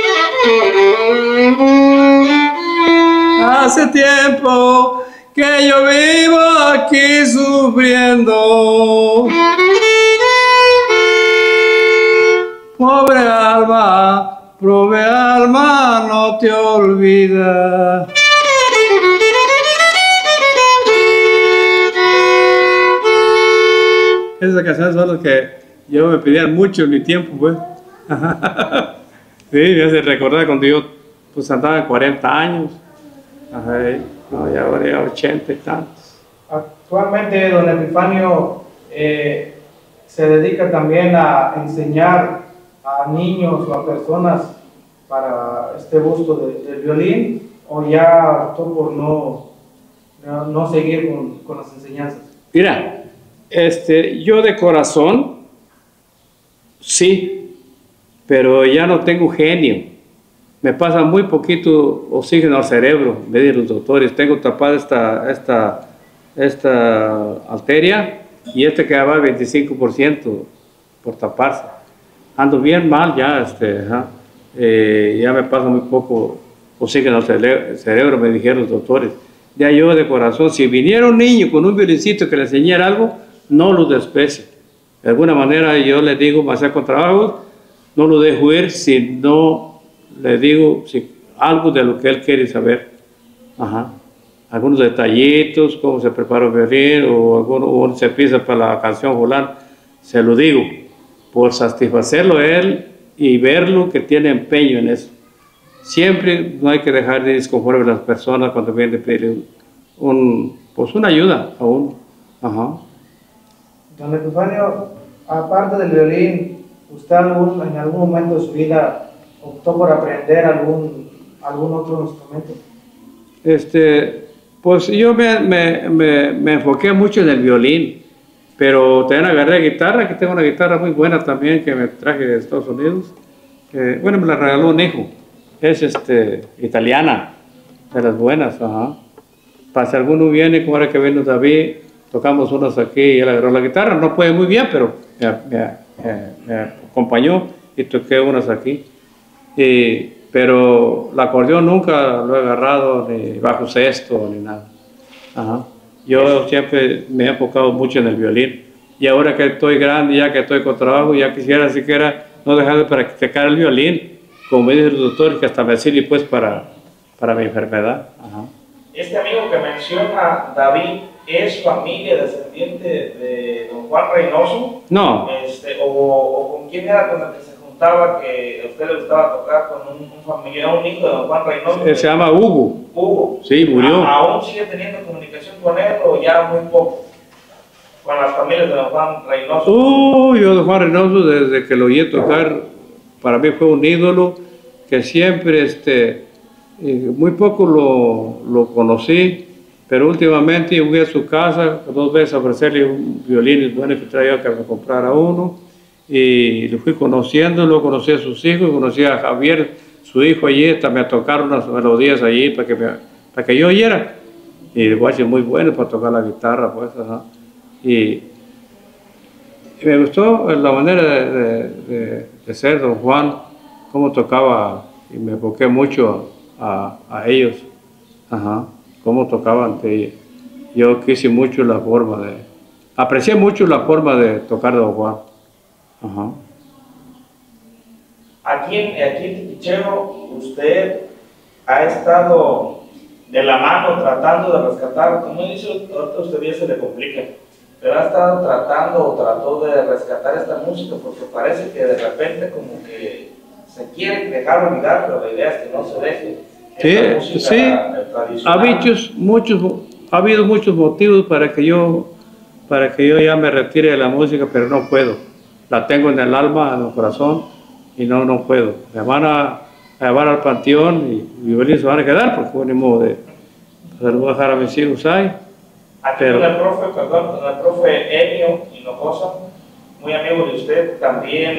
Hace tiempo que yo vivo aquí sufriendo. Pobre alma, no te olvidas. Esas canciones son las que yo me pedían mucho en mi tiempo, pues. Sí, me hace recordar cuando yo pues andaba en 40 años. Ajá, no, y ahora ya 80 y tantos. Actualmente don Epifanio se dedica también a enseñar a niños o a personas para este gusto del violín, o ya optó por no seguir con las enseñanzas. Mira, yo de corazón, sí, pero ya no tengo genio. Me pasa muy poquito oxígeno al cerebro, me dicen los doctores. Tengo tapada esta arteria y que va al 25% por taparse. Ando bien mal ya, ya me pasa muy poco oxígeno al cerebro, me dijeron los doctores. Ya yo de corazón, si viniera un niño con un violincito que le enseñara algo, no lo desprecie. De alguna manera yo le digo, me hacer con trabajo, no lo dejo ir si no le digo algo de lo que él quiere saber. Ajá. Algunos detallitos, cómo se prepara un violín, o se pisa para la canción fulana, se lo digo, por satisfacerlo a él y verlo que tiene empeño en eso. Siempre no hay que dejar de disconforme a las personas cuando vienen a pedir pues una ayuda a uno. Ajá. Don Epifanio, aparte del violín, ¿usted en algún momento de su vida optó por aprender algún otro instrumento? Pues yo me enfoqué mucho en el violín, pero también agarré guitarra, que tengo una guitarra muy buena también que me traje de Estados Unidos. Bueno, me la regaló un hijo, es italiana, de las buenas, ajá. Para si alguno viene, como ahora que vino David, tocamos unas aquí y él agarró la guitarra, no puede muy bien, pero me acompañó y toqué unas aquí. Pero el acordeón nunca lo he agarrado, ni bajo sexto, ni nada. Ajá. Yo siempre me he enfocado mucho en el violín. Y ahora que estoy grande, ya que estoy con trabajo, ya quisiera siquiera no dejar de practicar el violín, como me dice el doctor, que hasta me sirve pues para mi enfermedad. Ajá. Este amigo que menciona, David, ¿es familia descendiente de don Juan Reynoso? No. ¿O con quién era con el que se juntaba, que a usted le gustaba tocar con un familiar, un hijo de don Juan Reynoso? Se llama Hugo. Hugo. Sí, murió. ¿Aún sigue teniendo comunicación con él o ya muy poco? Con las familias de don Juan Reynoso. Yo don Juan Reynoso, desde que lo oí tocar, para mí fue un ídolo que siempre, muy poco lo conocí, pero últimamente fui a su casa 2 veces a ofrecerle un violín bueno que traía que me comprara uno, y lo fui conociendo, luego conocí a sus hijos, conocí a Javier, su hijo allí, hasta me tocaron unas melodías allí para que yo oyera, y el guacho es muy bueno para tocar la guitarra, pues, ajá. Y me gustó la manera de ser don Juan, cómo tocaba, y me enfoqué mucho a ellos, ajá, cómo tocaban. Yo quise mucho aprecié mucho la forma de tocar de don Juan. Ajá. Aquí en Tipichero, usted ha estado de la mano tratando de rescatar, como dice, ahorita a usted ya se le complica, pero ha estado trató de rescatar esta música, porque parece que de repente como que se quiere dejar olvidar, pero la idea es que no se deje. Sí, ha habido muchos motivos para que yo ya me retire de la música, pero no puedo. La tengo en el alma, en el corazón, y no puedo. Me van a llevar al panteón y mi violín se van a quedar, porque no hay modo de voy a dejar a mis hijos ahí. Aquí con el profe Enio Hinojosa, muy amigo de usted, también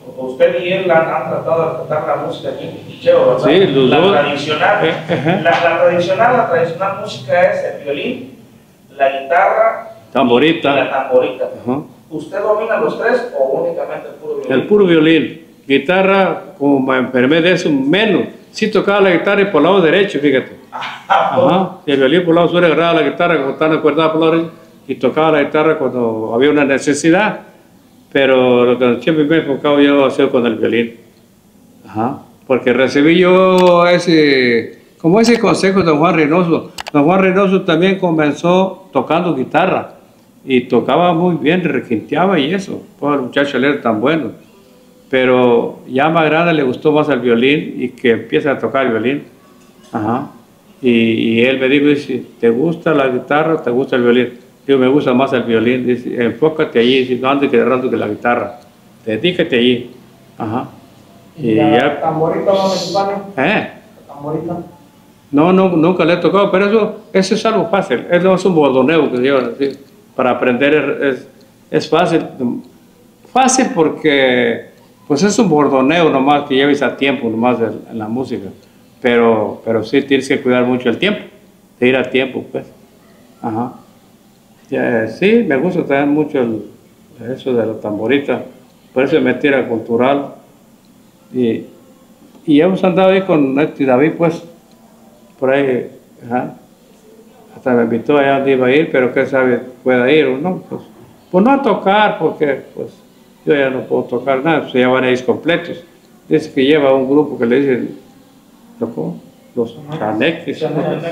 Usted y él han tratado de tratar la música aquí en Pichicheo, ¿verdad? Sí, los la dos. Tradicional. La tradicional música es el violín, la guitarra Tamborita. y la tamborita. ¿Usted domina los tres o únicamente el puro violín? El puro violín. Guitarra, como me enfermé de eso, menos. Sí tocaba la guitarra y por el lado derecho, fíjate. Ajá. Y el violín por el lado sur agarraba la guitarra cuando estaba cuerdada por el lado derecho y tocaba la guitarra cuando había una necesidad. Pero lo que siempre me he enfocado yo ha sido con el violín. Ajá. Porque recibí yo ese consejo de don Juan Reynoso. Don Juan Reynoso también comenzó tocando guitarra y tocaba muy bien, requinteaba y eso. Pues el muchacho él era tan bueno. Pero ya más grande le gustó más el violín y que empieza a tocar el violín. Ajá. Y él me dijo, dice, ¿te gusta la guitarra o te gusta el violín? Digo, me gusta más el violín. Dice, enfócate allí, dice, no andes quedando que la guitarra. Dedícate allí. Ajá. ¿Y la tamborita no me suena? ¿La tamborita? No, nunca le he tocado, pero eso es algo fácil. Eso es un bordoneo que llevan así. Para aprender es fácil. Fácil porque pues es un bordoneo nomás que lleves a tiempo nomás en la música. Pero sí tienes que cuidar mucho el tiempo, de ir a tiempo, pues. Ajá. Sí, me gusta también mucho eso de la tamborita. Por eso me metí a cultural. Y hemos andado ahí con David, pues, por ahí. Ajá. Hasta me invitó allá donde iba a ir, pero qué sabe, pueda ir o no. Pues no a tocar, porque pues yo ya no puedo tocar nada, pues ya van a ir completos. Dice que lleva un grupo que le dicen, los chaneques.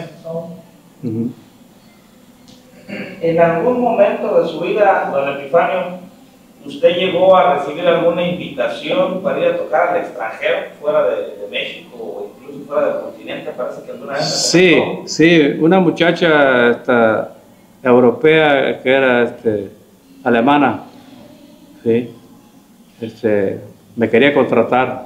¿En algún momento de su vida, don Epifanio, usted llegó a recibir alguna invitación para ir a tocar al extranjero, fuera de México o incluso fuera del continente? Parece que alguna vez... Sí, una muchacha europea que era alemana, sí, me quería contratar,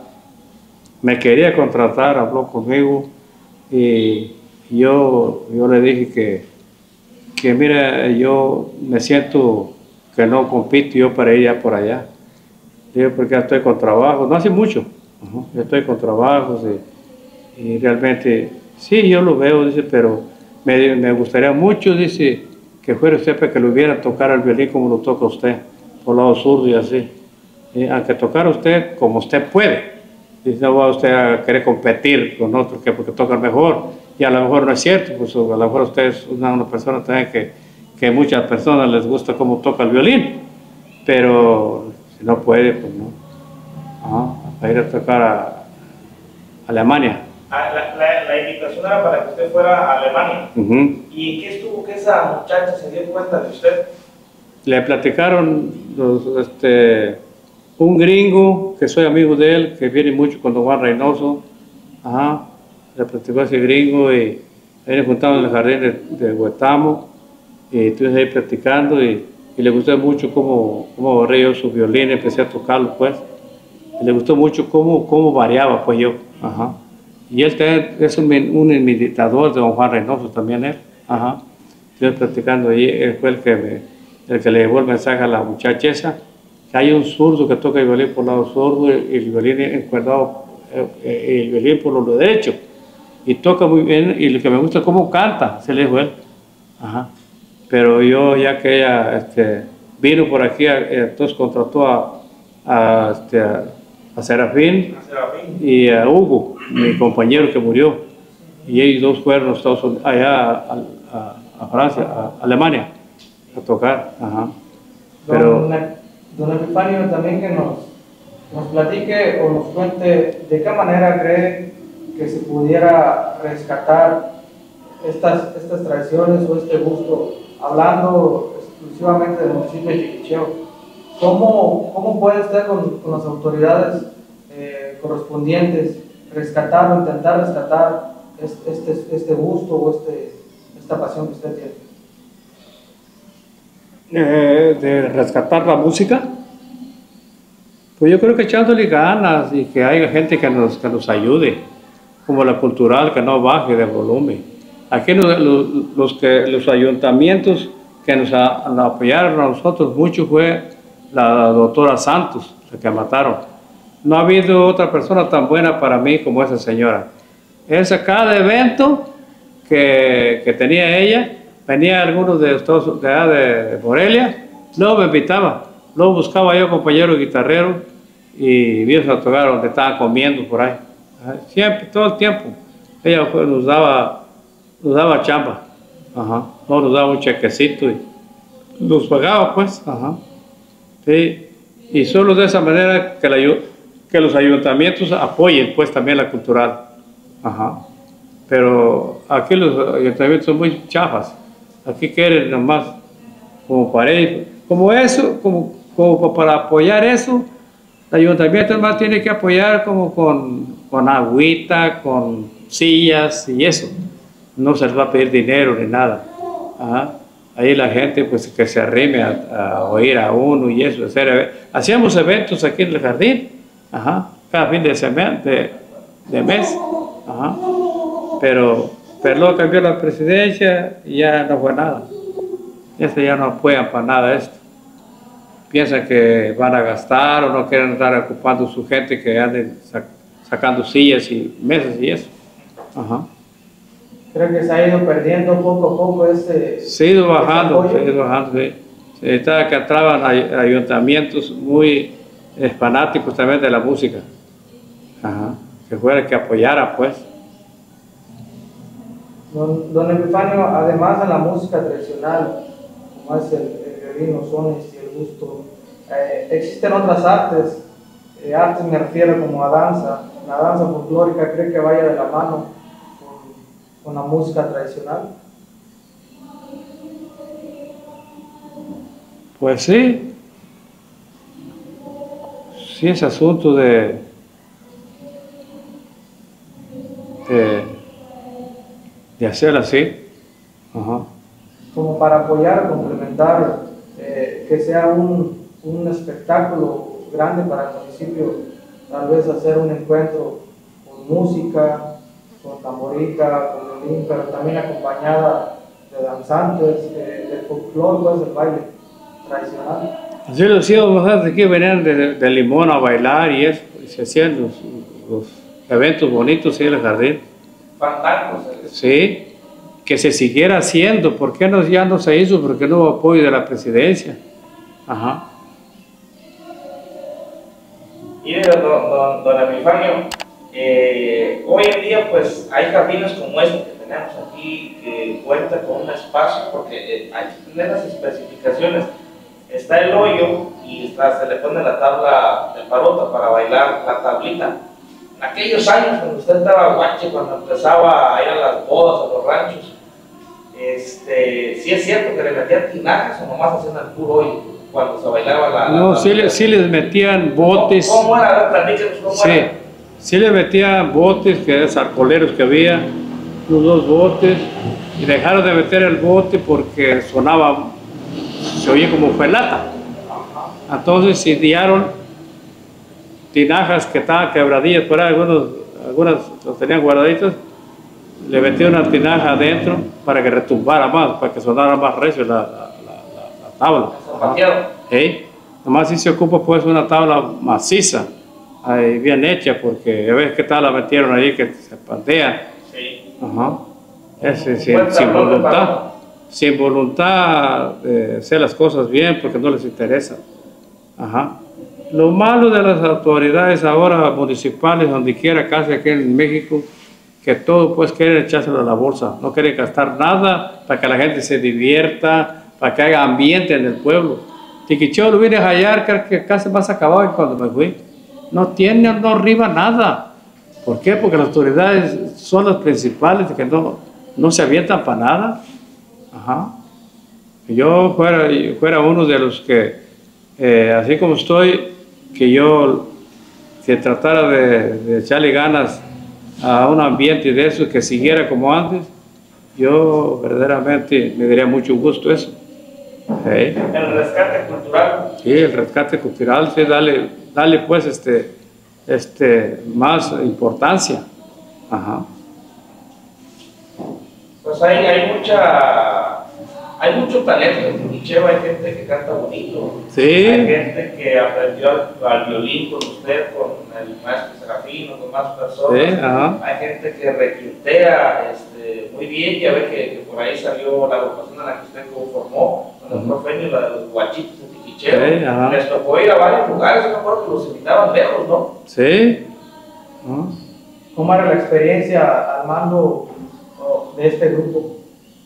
habló conmigo y yo le dije que mira, yo me siento que no compito yo para ir ya por allá. Digo, porque ya estoy con trabajo, no hace mucho, yo estoy con trabajos y realmente, sí, yo lo veo, dice, pero me gustaría mucho, dice, que fuera usted para que lo hubiera tocar el violín como lo toca usted, por lado zurdo y así. Aunque tocar usted como usted puede. Dice, no va usted a querer competir con otros porque tocan mejor. Y a lo mejor no es cierto, pues a lo mejor usted es una persona también que a muchas personas les gusta cómo toca el violín. Pero si no puede, pues no. Para ir a tocar a Alemania. La invitación era para que usted fuera a Alemania. ¿Y qué estuvo que esa muchacha se dio cuenta de usted? Le platicaron un gringo, que soy amigo de él, que viene mucho con don Juan Reynoso. Le platicó a ese gringo y ahí nos juntamos en el jardín de Huetamo y estuvimos ahí platicando y le gustó mucho cómo agarré yo su violín, empecé a tocarlo, pues. Y le gustó mucho cómo variaba, pues yo. Y él es un imitador de don Juan Reynoso también, él. Estuvimos platicando ahí, él fue el que le llevó el mensaje a la muchacha esa, que hay un zurdo que toca el violín por el lado zurdo y el violín encuerdado, el violín por lo derecho. Y toca muy bien, y lo que me gusta es cómo canta, se le dijo él. Pero yo, ya que ella vino por aquí, entonces contrató a Serafín y a Hugo, mi compañero que murió. Y ellos dos fueron a Estados Unidos, allá a Francia, a Alemania, a tocar. Pero, don Epifanio, también que nos platique o nos cuente de qué manera cree que se pudiera rescatar estas tradiciones o este gusto, hablando exclusivamente del municipio de Chiquicheo. ¿Cómo puede usted con las autoridades correspondientes rescatar o intentar rescatar este gusto o esta pasión que usted tiene? De rescatar la música, pues yo creo que echándole ganas y que haya gente que nos ayude, como la cultural, que no baje de volumen. Aquí los ayuntamientos que nos apoyaron a nosotros mucho fue la doctora Santos, la que mataron. no ha habido otra persona tan buena para mí como esa señora. Cada evento que tenía ella, venía algunos de Morelia, luego me invitaba, luego buscaba yo compañeros guitarreros y íbamos a tocar donde estaban comiendo por ahí. Siempre, todo el tiempo. Ella nos daba chamba, ajá. No, nos daba un chequecito y nos pagaba, pues, ajá. Sí. Y solo de esa manera que los ayuntamientos apoyen, pues, también la cultural, ajá. Pero aquí los ayuntamientos son muy chafas. Aquí quieren nomás como para ellos, como eso, como para apoyar eso. El ayuntamiento más tiene que apoyar como con agüita, con sillas y eso. No se les va a pedir dinero ni nada. Ajá. Ahí la gente pues que se arrime a oír a uno y eso. Hacíamos eventos aquí en el jardín, ajá, cada fin de mes. Ajá. Pero luego cambió la presidencia y ya no fue nada. Ya no apoyan para nada esto. Piensan que van a gastar o no quieren estar ocupando su gente que anden sacando sillas y mesas y eso. Ajá. Creo que se ha ido perdiendo poco a poco se ha ido bajando, sí. Estaba que entraban ayuntamientos muy fanáticos también de la música. Ajá. Que fuera que apoyara, pues. Don Epifanio, además de la música tradicional, como es el violín, los sones y el gusto, existen otras artes. Artes me refiero como a danza. La danza folclórica, ¿cree que vaya de la mano con la música tradicional? Pues sí. Sí, ese asunto de hacerlo así. Ajá. Como para apoyar, complementar, que sea un espectáculo grande para el municipio, tal vez hacer un encuentro con música, con tamborita, con violín, pero también acompañada de danzantes, del folclore, pues, del baile tradicional. Así lo hacíamos aquí, venían de Limón a bailar y eso, y se hacían los eventos bonitos en el jardín. Fantásticos. Sí, que se siguiera haciendo. ¿Por qué ya no se hizo? Porque no hubo apoyo de la presidencia. Ajá. Mire, don Epifanio, hoy en día pues hay jardines como este que tenemos aquí que cuenta con un espacio porque hay que tener las especificaciones. Está el hoyo y se le pone la tabla de parota para bailar la tablita. En aquellos años cuando usted estaba guache, cuando empezaba a ir a las bodas, a los ranchos, sí es cierto que le metían tinajas o nomás hacían el puro hoyo cuando se bailaba la no, sí les metían botes. ¿Cómo era? Platíquenos cómo era. Sí les metían botes, que eran arcoleros que había, los dos botes, y dejaron de meter el bote porque sonaba, se oye como pelata. Entonces se idearon tinajas que estaban quebradillas, por ahí algunas los tenían guardaditos, le metieron una tinaja adentro para que retumbara más, para que sonara más recio la tabla. Nomás si se ocupa pues una tabla maciza, ahí bien hecha, porque a veces que tal la metieron ahí que se pantea. Sí. Ajá. Sin voluntad de hacer las cosas bien porque no les interesa. Ajá. Lo malo de las autoridades ahora municipales, donde quiera, casi aquí en México, que todo pues quieren echárselo a la bolsa, no quieren gastar nada para que la gente se divierta, para que haya ambiente en el pueblo. Tiquichó lo vine a hallar, que casi más acabado cuando me fui. No arriba nada. ¿Por qué? Porque las autoridades son las principales, que no se avientan para nada. Ajá. Yo fuera uno de los que, así como estoy, que tratara de echarle ganas a un ambiente de eso, que siguiera como antes, yo verdaderamente me daría mucho gusto eso. ¿El rescate cultural? Sí, el rescate cultural, sí, dale pues más importancia. Ajá. Pues hay mucha hay mucho talento en Tiquicheo, hay gente que canta bonito, Sí. hay gente que aprendió al violín con usted, con el maestro Serafino, con más personas, Sí, ajá. hay gente que requintea muy bien, ya ve que por ahí salió la agrupación a la que usted conformó, con el profenio, la de los guachitos de Tiquicheo, Sí, ajá. les tocó ir a varios lugares, yo me acuerdo que los invitaban lejos, ¿no? Sí. Ajá. ¿Cómo era la experiencia al mando de este grupo?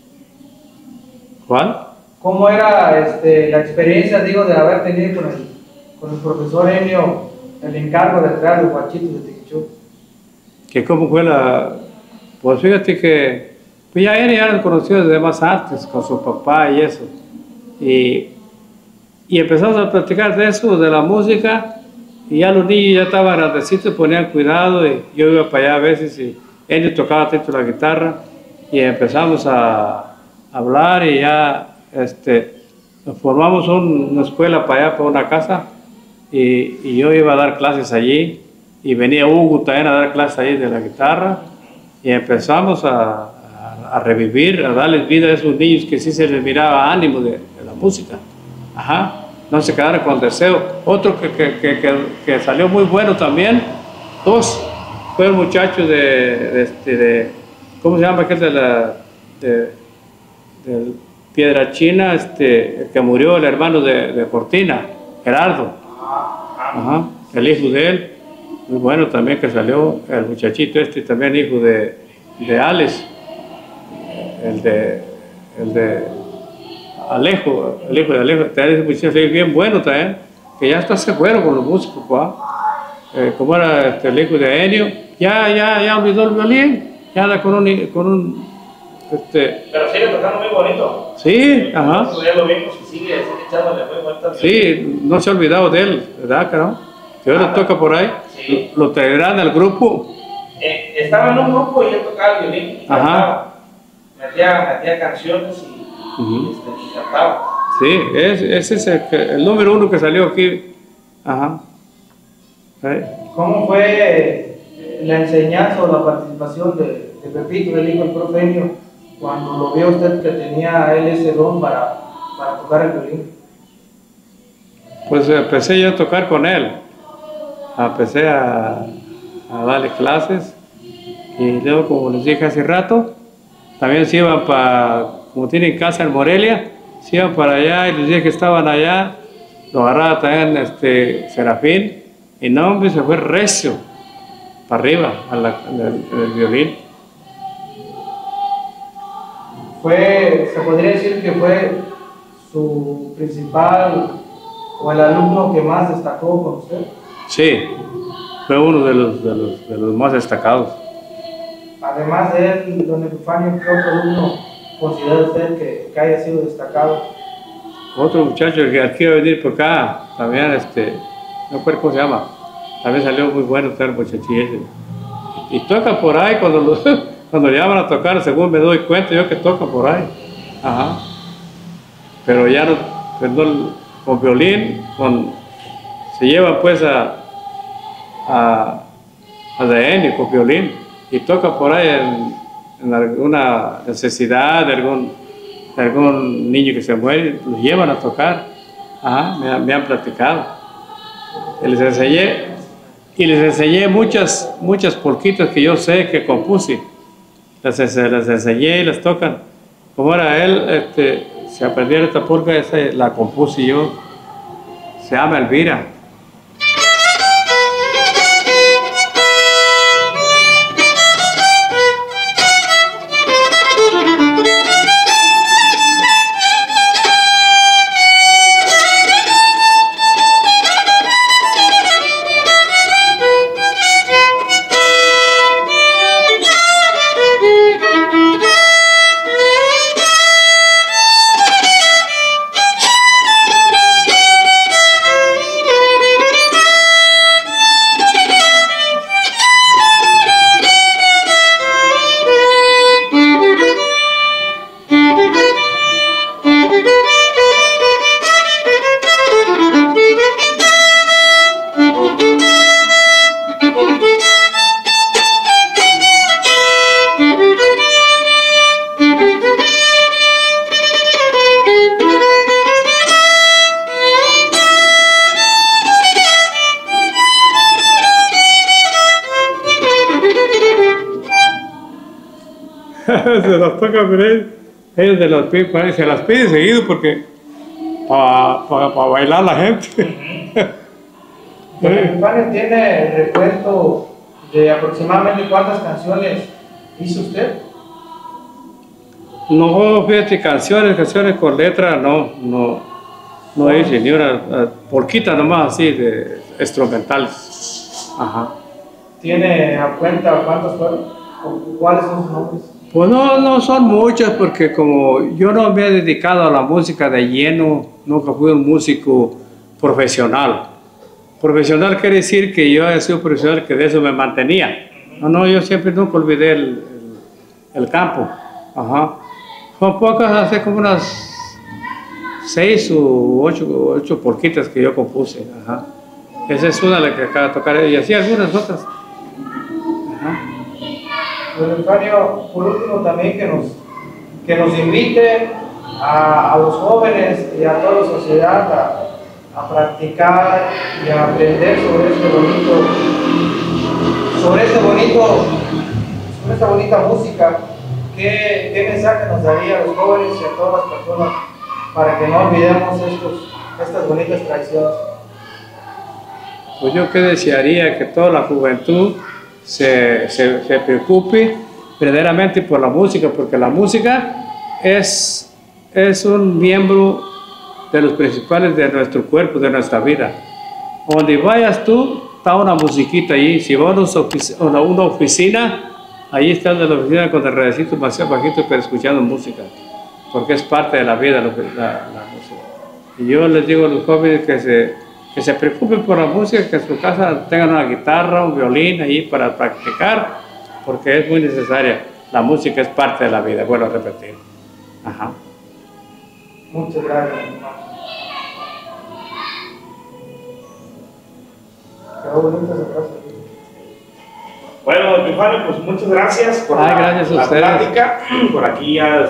¿Cuál? ¿Cómo era la experiencia, digo, de haber tenido con el profesor Enio el encargo de traer los guachitos de Tiquicheo? Que cómo fue la... Pues fíjate que pues ya él ya lo conoció desde más antes con su papá y eso. Y empezamos a platicar de eso, de la música, y ya los niños ya estaban grandecitos, ponían cuidado, y yo iba para allá a veces y él tocaba atento la guitarra, y empezamos a hablar y ya formamos una escuela para allá, para una casa, y yo iba a dar clases allí, y venía Hugo también a dar clases allí de la guitarra, y empezamos a revivir, a darles vida a esos niños que sí se les miraba ánimo de la música. Ajá, no se quedaron con deseo. Otro que salió muy bueno también, dos, fue el muchacho ¿cómo se llama aquel de Piedra China, el que murió, el hermano de Cortina, Gerardo. Ajá, el hijo de él, muy bueno también que salió, el muchachito también hijo de Alex, el de Alejo, el hijo de Alejo, también es bien bueno también, que ya está seguro con los músicos, como era el hijo de Enio, ya olvidó el violín, ya anda con un Pero sigue tocando muy bonito. Sí, ajá. Ya lo vimos y sigue echándole muy bonito. Sí, no se ha olvidado de él, ¿verdad, carajo? Que ahora toca por ahí, sí. Lo traerán al grupo. Estaba en un grupo y él tocaba el violín y cantaba. Metía canciones y cantaba. Sí, ese es el número uno que salió aquí. Ajá. ¿Cómo fue la enseñanza o la participación de Pepito, del hijo del profenio, cuando lo vio usted que tenía él ese don para tocar el violín? Pues empecé yo a tocar con él. Empecé a darle clases y luego, como les dije hace rato, también se iban como tienen casa en Morelia, se iban para allá y les dije que estaban allá, lo agarraba también Serafín y no, hombre, se fue recio para arriba en el violín. Se podría decir que fue su principal o el alumno que más destacó con usted. Sí, fue uno de los más destacados. Además de él, don Epifanio, ¿qué otro alumno considera usted que haya sido destacado? Otro muchacho que aquí iba a venir por acá, también, no recuerdo cómo se llama, también salió muy bueno el muchachillo ese. Y toca por ahí cuando llaman a tocar, según me doy cuenta yo que toca por ahí. Ajá. Pero ya no, con violín, se lleva pues a Enio con violín y toca por ahí en alguna necesidad de algún niño que se muere, los llevan a tocar. Ajá, me han platicado. Y les enseñé muchas polquitas que yo sé que compuse. Les enseñé y las tocan. Como era él, se aprendió esta polca, esa la compuse yo. Se llama Elvira. Se las toca ellos se las piden seguido porque para bailar la gente. Don Epifanio, ¿tiene recuento de aproximadamente cuántas canciones hizo usted? No, fíjate, canciones con letra, no hice ni una, polquita nomás así, de instrumentales. Ajá. ¿Tiene a cuenta cuántos fueron? ¿O cuáles son sus nombres? Pues no son muchas, porque como yo no me he dedicado a la música de lleno, nunca fui un músico profesional. Profesional quiere decir que yo he sido profesional, que de eso me mantenía. Yo siempre nunca olvidé el campo. Ajá. Son pocas, hace como unas 6 u 8 polquitas que yo compuse. Ajá. Esa es una de las que acabo de tocar, y así algunas otras. Ajá. Don Epifanio, por último también que nos invite a los jóvenes y a toda la sociedad a practicar y a aprender sobre esta bonita música. ¿Qué mensaje nos daría a los jóvenes y a todas las personas para que no olvidemos estas bonitas tradiciones? Pues yo que desearía que toda la juventud se preocupe verdaderamente por la música, porque la música es un miembro de los principales de nuestro cuerpo, de nuestra vida. Donde vayas tú, está una musiquita ahí. Si vas a una oficina, ahí está en la oficina con el redecito más bajito, pero escuchando música, porque es parte de la vida la música. Y yo les digo a los jóvenes que se preocupen por la música, que en su casa tengan una guitarra, un violín ahí para practicar, porque es muy necesaria. La música es parte de la vida, vuelvo a repetir. Ajá. Muchas gracias, hermano. Quedó bonita esa frase. Bueno, Epifanio, pues muchas gracias por la gracias a ustedes. plática. Por aquí ya